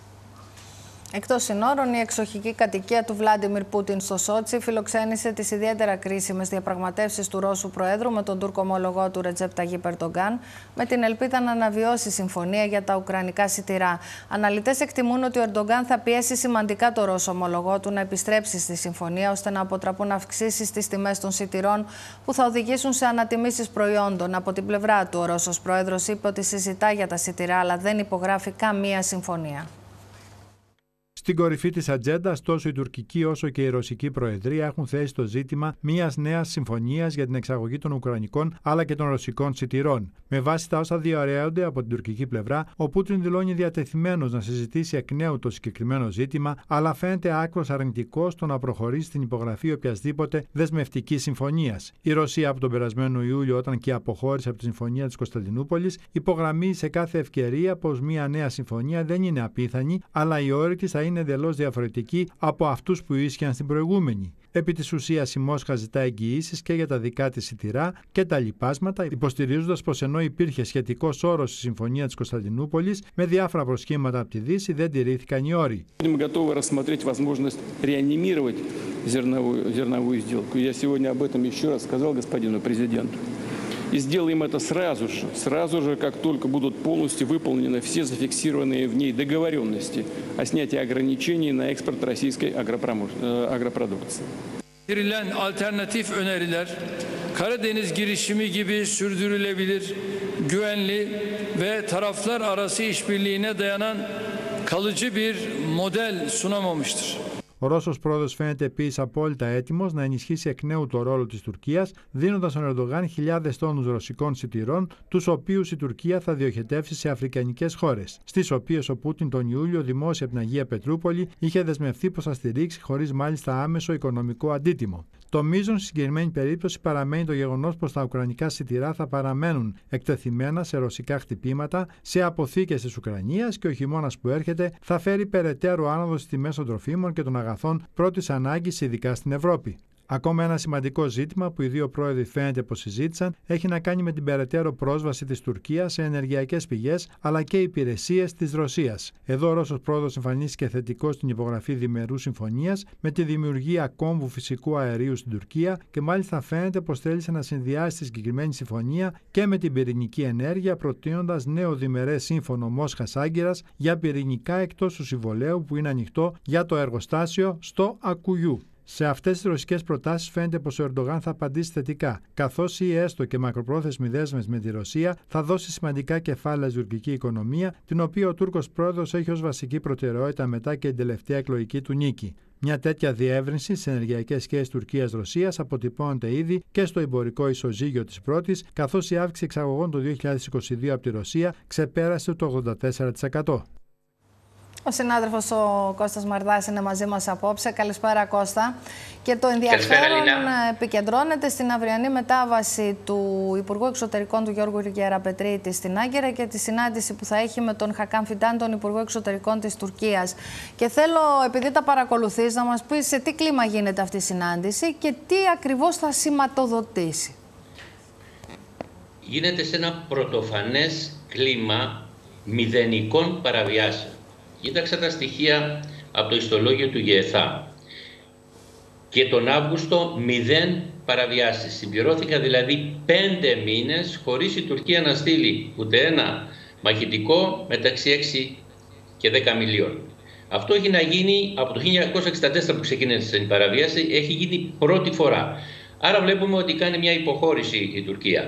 Εκτός συνόρων, η εξοχική κατοικία του Βλάντιμιρ Πούτιν στο Σότσι φιλοξένησε τις ιδιαίτερα κρίσιμες διαπραγματεύσεις του Ρώσου Προέδρου με τον Τούρκο ομολογό του Ρετζέπ Ταγίπ Ερντογκάν, με την ελπίδα να αναβιώσει συμφωνία για τα ουκρανικά σιτηρά. Αναλυτές εκτιμούν ότι ο Ερντογκάν θα πιέσει σημαντικά το Ρώσο ομολογό του να επιστρέψει στη συμφωνία, ώστε να αποτραπούν αυξήσεις στις τιμές των σιτηρών που θα οδηγήσουν σε ανατιμήσεις προϊόντων. Από την πλευρά του, ο Ρώσος Πρόεδρος είπε ότι συζητά για τα σιτηρά, αλλά δεν υπογράφει καμία συμφωνία. Στην κορυφή της ατζέντας, τόσο η τουρκική όσο και η ρωσική προεδρία έχουν θέσει το ζήτημα μιας νέας συμφωνίας για την εξαγωγή των ουκρανικών αλλά και των ρωσικών σιτηρών. Με βάση τα όσα διαρρέονται από την τουρκική πλευρά, ο Πούτιν δηλώνει διατεθειμένος να συζητήσει εκ νέου το συγκεκριμένο ζήτημα, αλλά φαίνεται άκρως αρνητικός στο να προχωρήσει στην υπογραφή οποιασδήποτε δεσμευτικής συμφωνίας. Η Ρωσία από τον περασμένο Ιούλιο, όταν και αποχώρησε από τη συμφωνία της Κωνσταντινούπολης, υπογραμμίζει σε κάθε ευκαιρία πως μια νέα συμφωνία δεν είναι απίθανη, αλλά η όροι της θα είναι εντελώς διαφορετική από αυτούς που ίσχυαν στην προηγούμενη. Επί της ουσίας, η Μόσχα ζητά εγγυήσεις και για τα δικά της σιτηρά και τα λοιπάσματα, υποστηρίζοντας πως ενώ υπήρχε σχετικός όρος στη Συμφωνία της Κωνσταντινούπολης, με διάφορα προσχήματα από τη Δύση δεν τηρήθηκαν οι όροι. И сделаем это сразу же, сразу же, как только будут полностью выполнены все зафиксированные в ней договоренности о снятии ограничений на экспорт российской агропродукции. Verilen alternatif öneriler Karadeniz girişimi gibi sürdürülebilir, güvenli ve taraflar arası işbirliğine dayanan kalıcı bir model sunamamıştır. Ο Ρώσος πρόεδρος φαίνεται επίσης απόλυτα έτοιμος να ενισχύσει εκ νέου το ρόλο της Τουρκίας, δίνοντας στον Ερντογάν χιλιάδες τόνους ρωσικών σιτηρών, τους οποίους η Τουρκία θα διοχετεύσει σε αφρικανικές χώρες, στις οποίες ο Πούτιν τον Ιούλιο δημόσια από την Αγία Πετρούπολη είχε δεσμευτεί πως θα στηρίξει χωρίς μάλιστα άμεσο οικονομικό αντίτιμο. Το μείζον στη συγκεκριμένη περίπτωση παραμένει το γεγονός πως τα ουκρανικά σιτηρά θα παραμένουν εκτεθειμένα σε ρωσικά χτυπήματα σε αποθήκες της Ουκρανίας και ο χειμώνας που έρχεται θα φέρει περαιτέρω άνοδο στις τιμές των τροφίμων και των αγαθών πρώτης ανάγκης, ειδικά στην Ευρώπη. Ακόμα ένα σημαντικό ζήτημα που οι δύο πρόεδροι φαίνεται πως συζήτησαν έχει να κάνει με την περαιτέρω πρόσβαση της Τουρκίας σε ενεργειακές πηγές αλλά και υπηρεσίες της Ρωσίας. Εδώ ο Ρώσος πρόεδρος εμφανίστηκε θετικός στην υπογραφή διμερούς συμφωνίας με τη δημιουργία κόμβου φυσικού αερίου στην Τουρκία και μάλιστα φαίνεται πως θέλησε να συνδυάσει τη συγκεκριμένη συμφωνία και με την πυρηνική ενέργεια, προτείνοντας νέο διμερές σύμφωνο Μόσχας-Άγκυρας για πυρηνικά εκτός του συμβολέου που είναι ανοιχτό για το εργοστάσιο στο Ακουγιού. Σε αυτές τις ρωσικές προτάσεις φαίνεται πως ο Ερντογάν θα απαντήσει θετικά, καθώς η έστω και μακροπρόθεσμη δέσμευση με τη Ρωσία θα δώσει σημαντικά κεφάλαια στην τουρκική οικονομία, την οποία ο Τούρκος πρόεδρος έχει ως βασική προτεραιότητα μετά και την τελευταία εκλογική του νίκη. Μια τέτοια διεύρυνση στις ενεργειακές σχέσεις Τουρκίας-Ρωσίας αποτυπώνεται ήδη και στο εμπορικό ισοζύγιο της πρώτης, καθώς η αύξηση εξαγωγών το δύο χιλιάδες είκοσι δύο από τη Ρωσία ξεπέρασε το ογδόντα τέσσερα τοις εκατό. Ο συνάδελφος ο Κώστας Μαρδάς είναι μαζί μας απόψε. Καλησπέρα Κώστα. Και το ενδιαφέρον επικεντρώνεται στην αυριανή μετάβαση του Υπουργού Εξωτερικών του Γιώργου Γεραπετρίτη στην Άγκυρα και τη συνάντηση που θα έχει με τον Χακάν Φιντάν, τον Υπουργό Εξωτερικών της Τουρκίας. Και θέλω, επειδή τα παρακολουθείς, να μας πεις σε τι κλίμα γίνεται αυτή η συνάντηση και τι ακριβώς θα σηματοδοτήσει. Γίνεται σε ένα πρωτοφανές κλίμα μηδενικών παραβιάσεων. Κοίταξα τα στοιχεία από το ιστολόγιο του ΓΕΘΑ και τον Αύγουστο μηδέν παραβιάσεις. Συμπληρώθηκαν δηλαδή πέντε μήνες χωρίς η Τουρκία να στείλει ούτε ένα μαχητικό μεταξύ έξι και δέκα μιλίων. Αυτό έχει να γίνει από το χίλια εννιακόσια εξήντα τέσσερα που ξεκίνησε η παραβίαση, έχει γίνει πρώτη φορά. Άρα βλέπουμε ότι κάνει μια υποχώρηση η Τουρκία.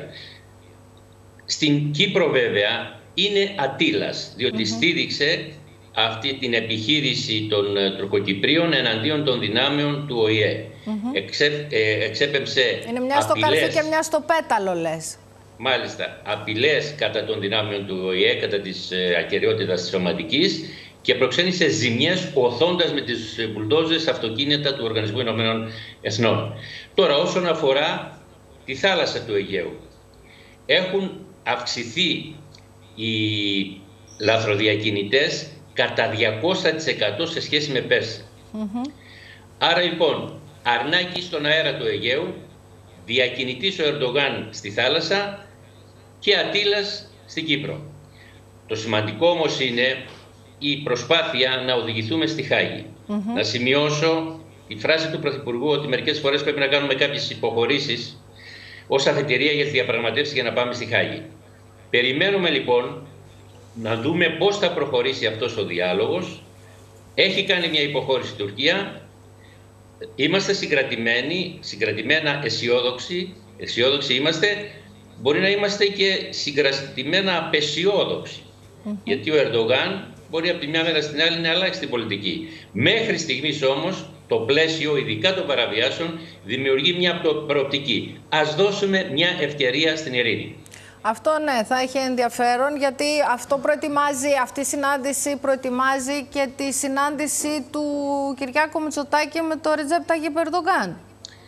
Στην Κύπρο βέβαια είναι ατύλας, διότι mm-hmm. στήριξε αυτή την επιχείρηση των Τουρκοκυπρίων εναντίον των δυνάμεων του Ο Η Ε. Mm-hmm. Εξέ, ε, εξέπεμψε είναι μια στο απειλές, καρφί και μια στο πέταλο, λες. Μάλιστα, απειλές κατά των δυνάμεων του Ο Η Ε, κατά της ε, ακεραιότητας της σωματικής και προξένησε ζημιές οθώντας με τις μπουλντόζες αυτοκίνητα του Οργανισμού Ηνωμένων Εθνών. Τώρα, όσον αφορά τη θάλασσα του Αιγαίου, έχουν αυξηθεί οι λαθροδιακινητές κατά διακόσια τοις εκατό σε σχέση με πέρσι. Mm-hmm. Άρα λοιπόν, αρνάκι στον αέρα του Αιγαίου, διακινητής ο Ερντογάν στη θάλασσα και ατύλας στην Κύπρο. Το σημαντικό όμως είναι η προσπάθεια να οδηγηθούμε στη Χάγη. Mm-hmm. Να σημειώσω τη φράση του Πρωθυπουργού ότι μερικές φορές πρέπει να κάνουμε κάποιες υποχωρήσεις ως αφετηρία για τις διαπραγματεύσεις για να πάμε στη Χάγη. Περιμένουμε λοιπόν να δούμε πώς θα προχωρήσει αυτός ο διάλογος. Έχει κάνει μια υποχώρηση η Τουρκία. Είμαστε συγκρατημένοι, συγκρατημένα αισιόδοξοι. Αισιόδοξοι είμαστε. Μπορεί να είμαστε και συγκρατημένα απεσιόδοξοι. Mm-hmm. Γιατί ο Ερντογάν μπορεί από τη μια μέρα στην άλλη να αλλάξει την πολιτική. Μέχρι στιγμής όμως το πλαίσιο, ειδικά των παραβιάσεων, δημιουργεί μια προοπτική. Ας δώσουμε μια ευκαιρία στην ειρήνη. Αυτό ναι, θα έχει ενδιαφέρον, γιατί αυτό προετοιμάζει, αυτή η συνάντηση προετοιμάζει και τη συνάντηση του Κυριάκου Μητσοτάκη με το Ρετζέπ Ταγιπ Ερντογάν.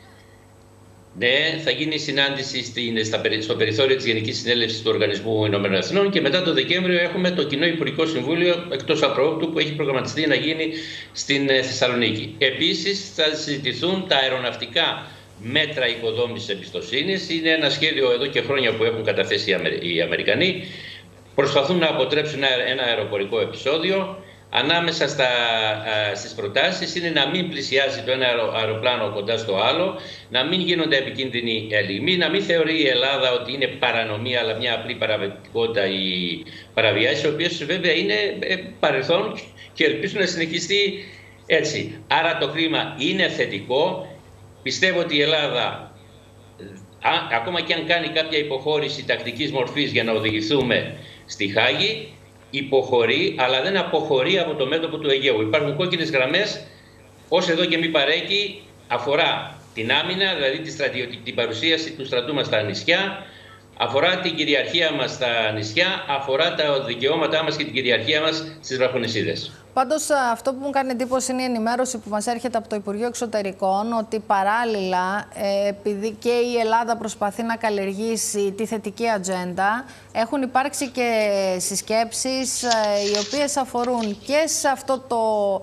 Ναι, θα γίνει η συνάντηση στην, στα, στο περιθώριο της Γενικής Συνέλευσης του Οργανισμού Ηνωμένων Εθνών και μετά το Δεκέμβριο έχουμε το Κοινό Υπουργικό Συμβούλιο εκτός απρόοπτου που έχει προγραμματιστεί να γίνει στην Θεσσαλονίκη. Επίσης θα συζητηθούν τα αεροναυτικά μέτρα οικοδόμησης εμπιστοσύνης. Είναι ένα σχέδιο εδώ και χρόνια που έχουν καταθέσει οι Αμερικανοί. Προσπαθούν να αποτρέψουν ένα αεροπορικό επεισόδιο. ανάμεσα στα, α, στις προτάσεις είναι να μην πλησιάζει το ένα αεροπλάνο κοντά στο άλλο, να μην γίνονται επικίνδυνοι ελιγμοί, να μην θεωρεί η Ελλάδα ότι είναι παρανομία αλλά μια απλή παραβατικότητα ή παραβιάσεις, οι οποίες βέβαια είναι παρελθόν και ελπίζουν να συνεχιστεί έτσι. Άρα το κλίμα είναι θετικό. Πιστεύω ότι η Ελλάδα, α, ακόμα και αν κάνει κάποια υποχώρηση τακτικής μορφής για να οδηγηθούμε στη Χάγη, υποχωρεί, αλλά δεν αποχωρεί από το μέτωπο του Αιγαίου. Υπάρχουν κόκκινες γραμμές, ως εδώ και μη παρέκει, αφορά την άμυνα, δηλαδή τη στρατιωτική, την παρουσίαση του στρατού μας στα νησιά, αφορά την κυριαρχία μας στα νησιά, αφορά τα δικαιώματά μας και την κυριαρχία μας στις βραχονησίδες. Πάντως αυτό που μου κάνει εντύπωση είναι η ενημέρωση που μας έρχεται από το Υπουργείο Εξωτερικών ότι παράλληλα, επειδή και η Ελλάδα προσπαθεί να καλλιεργήσει τη θετική ατζέντα, έχουν υπάρξει και συσκέψεις οι οποίες αφορούν και σε αυτό το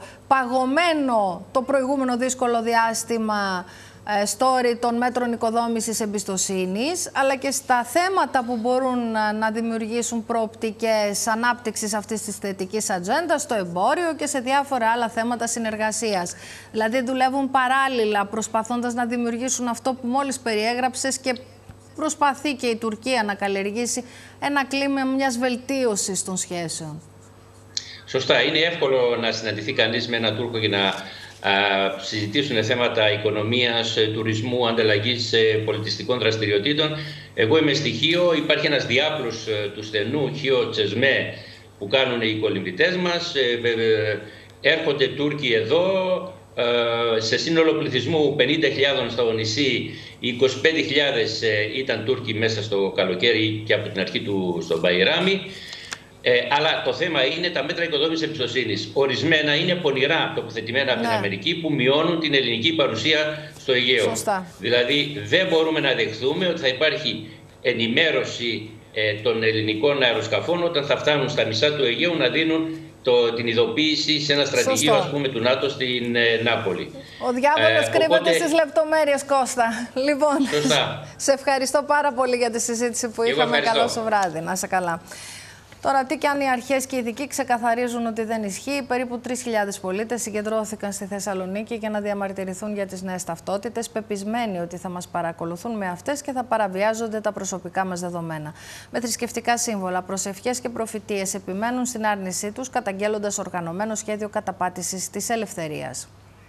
παγωμένο, το προηγούμενο δύσκολο διάστημα story των μέτρων οικοδόμησης εμπιστοσύνης, αλλά και στα θέματα που μπορούν να δημιουργήσουν προοπτικές ανάπτυξης αυτής της θετικής ατζέντας, στο εμπόριο και σε διάφορα άλλα θέματα συνεργασίας. Δηλαδή δουλεύουν παράλληλα προσπαθώντας να δημιουργήσουν αυτό που μόλις περιέγραψες και προσπαθεί και η Τουρκία να καλλιεργήσει ένα κλίμα μιας βελτίωσης των σχέσεων. Σωστά. Είναι εύκολο να συναντηθεί κανείς με έναν Τούρκο και να Uh, συζητήσουν θέματα οικονομίας, τουρισμού, ανταλλαγής πολιτιστικών δραστηριοτήτων. Εγώ είμαι στοιχείο, υπάρχει ένας διάπλος uh, του στενού Χίο Τσεσμέ που κάνουν οι κολυμβητές μας. Uh, uh, έρχονται Τούρκοι εδώ, uh, σε σύνολο πληθυσμού πενήντα χιλιάδες στο νησί, είκοσι πέντε χιλιάδες uh, ήταν Τούρκοι μέσα στο καλοκαίρι και από την αρχή του στο Μπαϊράμι. Ε, αλλά το θέμα είναι τα μέτρα οικοδόμησης εμπιστοσύνης. Ορισμένα είναι πονηρά τοποθετημένα από ναι. την Αμερική που μειώνουν την ελληνική παρουσία στο Αιγαίο. Σωστά. Δηλαδή δεν μπορούμε να δεχθούμε ότι θα υπάρχει ενημέρωση ε, των ελληνικών αεροσκαφών όταν θα φτάνουν στα μισά του Αιγαίου να δίνουν το, την ειδοποίηση σε ένα στρατηγείο ας πούμε, του ΝΑΤΟ στην ε, Νάπολη. Ο διάβολος ε, κρύβεται οπότε... στις λεπτομέρειες, Κώστα. Λοιπόν, Σωστά. σε ευχαριστώ πάρα πολύ για τη συζήτηση που Εγώ είχαμε. ευχαριστώ. Καλό σου βράδυ. Να είσαι καλά. Τώρα, τι κι αν οι αρχές και οι ειδικοί ξεκαθαρίζουν ότι δεν ισχύει, περίπου τρεις χιλιάδες πολίτες συγκεντρώθηκαν στη Θεσσαλονίκη για να διαμαρτυρηθούν για τις νέες ταυτότητες, πεπισμένοι ότι θα μας παρακολουθούν με αυτές και θα παραβιάζονται τα προσωπικά μας δεδομένα. Με θρησκευτικά σύμβολα, προσευχές και προφητείες επιμένουν στην άρνησή τους, καταγγέλλοντας οργανωμένο σχέδιο καταπάτησης της ελευθερίας.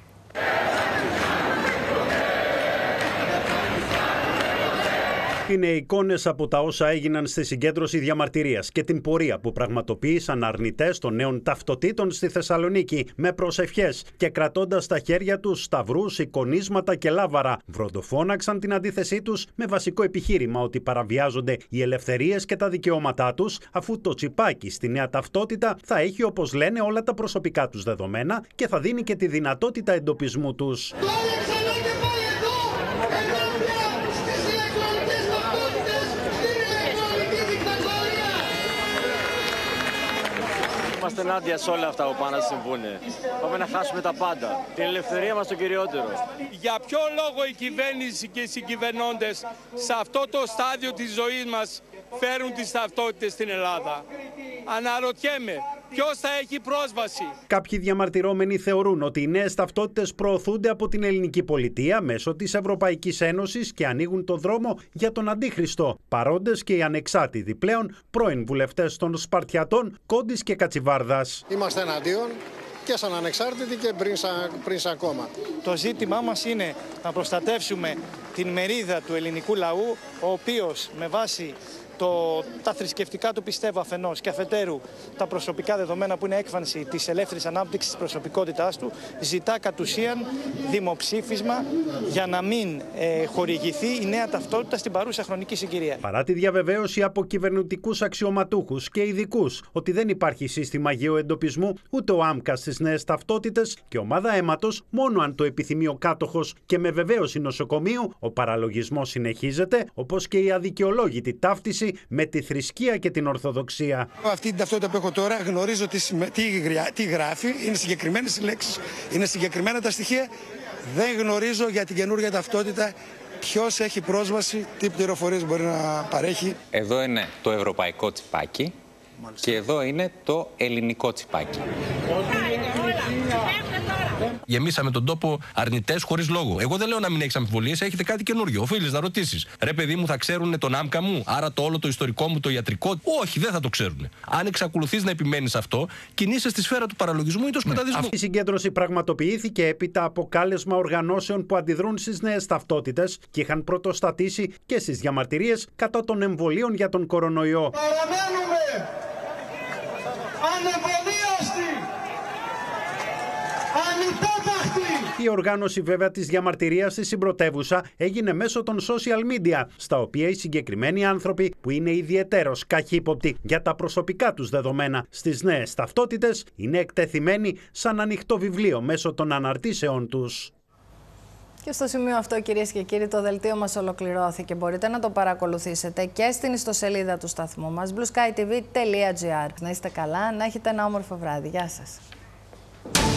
Είναι εικόνες από τα όσα έγιναν στη συγκέντρωση διαμαρτυρίας και την πορεία που πραγματοποίησαν αρνητές των νέων ταυτοτήτων στη Θεσσαλονίκη με προσευχές και κρατώντας στα χέρια τους σταυρούς, εικονίσματα και λάβαρα. Βροντοφώναξαν την αντίθεσή τους με βασικό επιχείρημα ότι παραβιάζονται οι ελευθερίες και τα δικαιώματά τους, αφού το τσιπάκι στη νέα ταυτότητα θα έχει, όπως λένε, όλα τα προσωπικά τους δεδομένα και θα δίνει και τη δυνατότητα εντοπισμού τους. Είμαστε ενάντια σε όλα αυτά που πάνε να συμβούν. Πάμε να χάσουμε τα πάντα. Την ελευθερία μας το κυριότερο. Για ποιο λόγο η κυβέρνηση και οι συγκυβερνώντες σε αυτό το στάδιο της ζωής μας φέρουν τις ταυτότητες στην Ελλάδα? Αναρωτιέμαι, ποιος θα έχει πρόσβαση? Κάποιοι διαμαρτυρόμενοι θεωρούν ότι οι νέες ταυτότητες προωθούνται από την ελληνική πολιτεία μέσω της Ευρωπαϊκής Ένωσης και ανοίγουν το δρόμο για τον Αντίχριστο. Παρόντες και οι ανεξάρτητοι πλέον πρώην βουλευτές των Σπαρτιατών, Κόντης και Κατσιβάρδας. Είμαστε εναντίον και σαν ανεξάρτητοι και πριν σαν, πριν σαν κόμμα. Το ζήτημά μας είναι να προστατεύσουμε την μερίδα του ελληνικού λαού, ο οποίος με βάση Το, τα θρησκευτικά του πιστεύω αφενός και αφετέρου τα προσωπικά δεδομένα που είναι έκφανση της ελεύθερης ανάπτυξης της προσωπικότητάς του, ζητά κατ' ουσίαν δημοψήφισμα για να μην ε, χορηγηθεί η νέα ταυτότητα στην παρούσα χρονική συγκυρία. Παρά τη διαβεβαίωση από κυβερνητικούς αξιωματούχους και ειδικούς ότι δεν υπάρχει σύστημα γεωεντοπισμού ούτε ο άμκα στις νέες ταυτότητες και ομάδα αίματος μόνο αν το επιθυμεί ο κάτοχος και με βεβαίωση νοσοκομείου, ο παραλογισμός συνεχίζεται, όπως και η αδικαιολόγητη ταύτιση με τη θρησκεία και την Ορθοδοξία. Αυτή την ταυτότητα που έχω τώρα γνωρίζω τι, τι, τι γράφει, είναι συγκεκριμένες οι λέξεις, είναι συγκεκριμένα τα στοιχεία. Δεν γνωρίζω για την καινούργια ταυτότητα ποιος έχει πρόσβαση, τι πληροφορίες μπορεί να παρέχει. Εδώ είναι το ευρωπαϊκό τσιπάκι Και εδώ είναι το ελληνικό τσιπάκι. Γεμίσαμε τον τόπο αρνητές χωρίς λόγο. Εγώ δεν λέω να μην έχεις αμφιβολίες, έχετε κάτι καινούριο. Οφείλεις να ρωτήσεις. Ρε παιδί μου, θα ξέρουν τον άμκα μου, άρα το όλο το ιστορικό μου, το ιατρικό. Όχι, δεν θα το ξέρουν. Αν εξακολουθείς να επιμένεις αυτό, κινείσαι στη σφαίρα του παραλογισμού ή του σκοταδισμού. Αυτή η συγκέντρωση πραγματοποιήθηκε έπειτα από κάλεσμα οργανώσεων που αντιδρούν στις νέες ταυτότητες και είχαν πρωτοστατήσει και στις διαμαρτυρίες κατά των εμβολίων για τον κορονοϊό. Παραμένουμε ανεμβολίαστοι, ανυπόμαχτοι. Η οργάνωση βέβαια της διαμαρτυρίας στη συμπρωτεύουσα έγινε μέσω των social media, στα οποία οι συγκεκριμένοι άνθρωποι που είναι ιδιαιτέρως καχύποπτοι για τα προσωπικά τους δεδομένα στις νέες ταυτότητες είναι εκτεθειμένοι σαν ανοιχτό βιβλίο μέσω των αναρτήσεών τους. Και στο σημείο αυτό, κυρίες και κύριοι, το δελτίο μας ολοκληρώθηκε. Μπορείτε να το παρακολουθήσετε και στην ιστοσελίδα του σταθμού μας, μπλου σκάι τι βι τελεία τζι άρ. Να είστε καλά, να έχετε ένα όμορφο βράδυ. Γεια σας.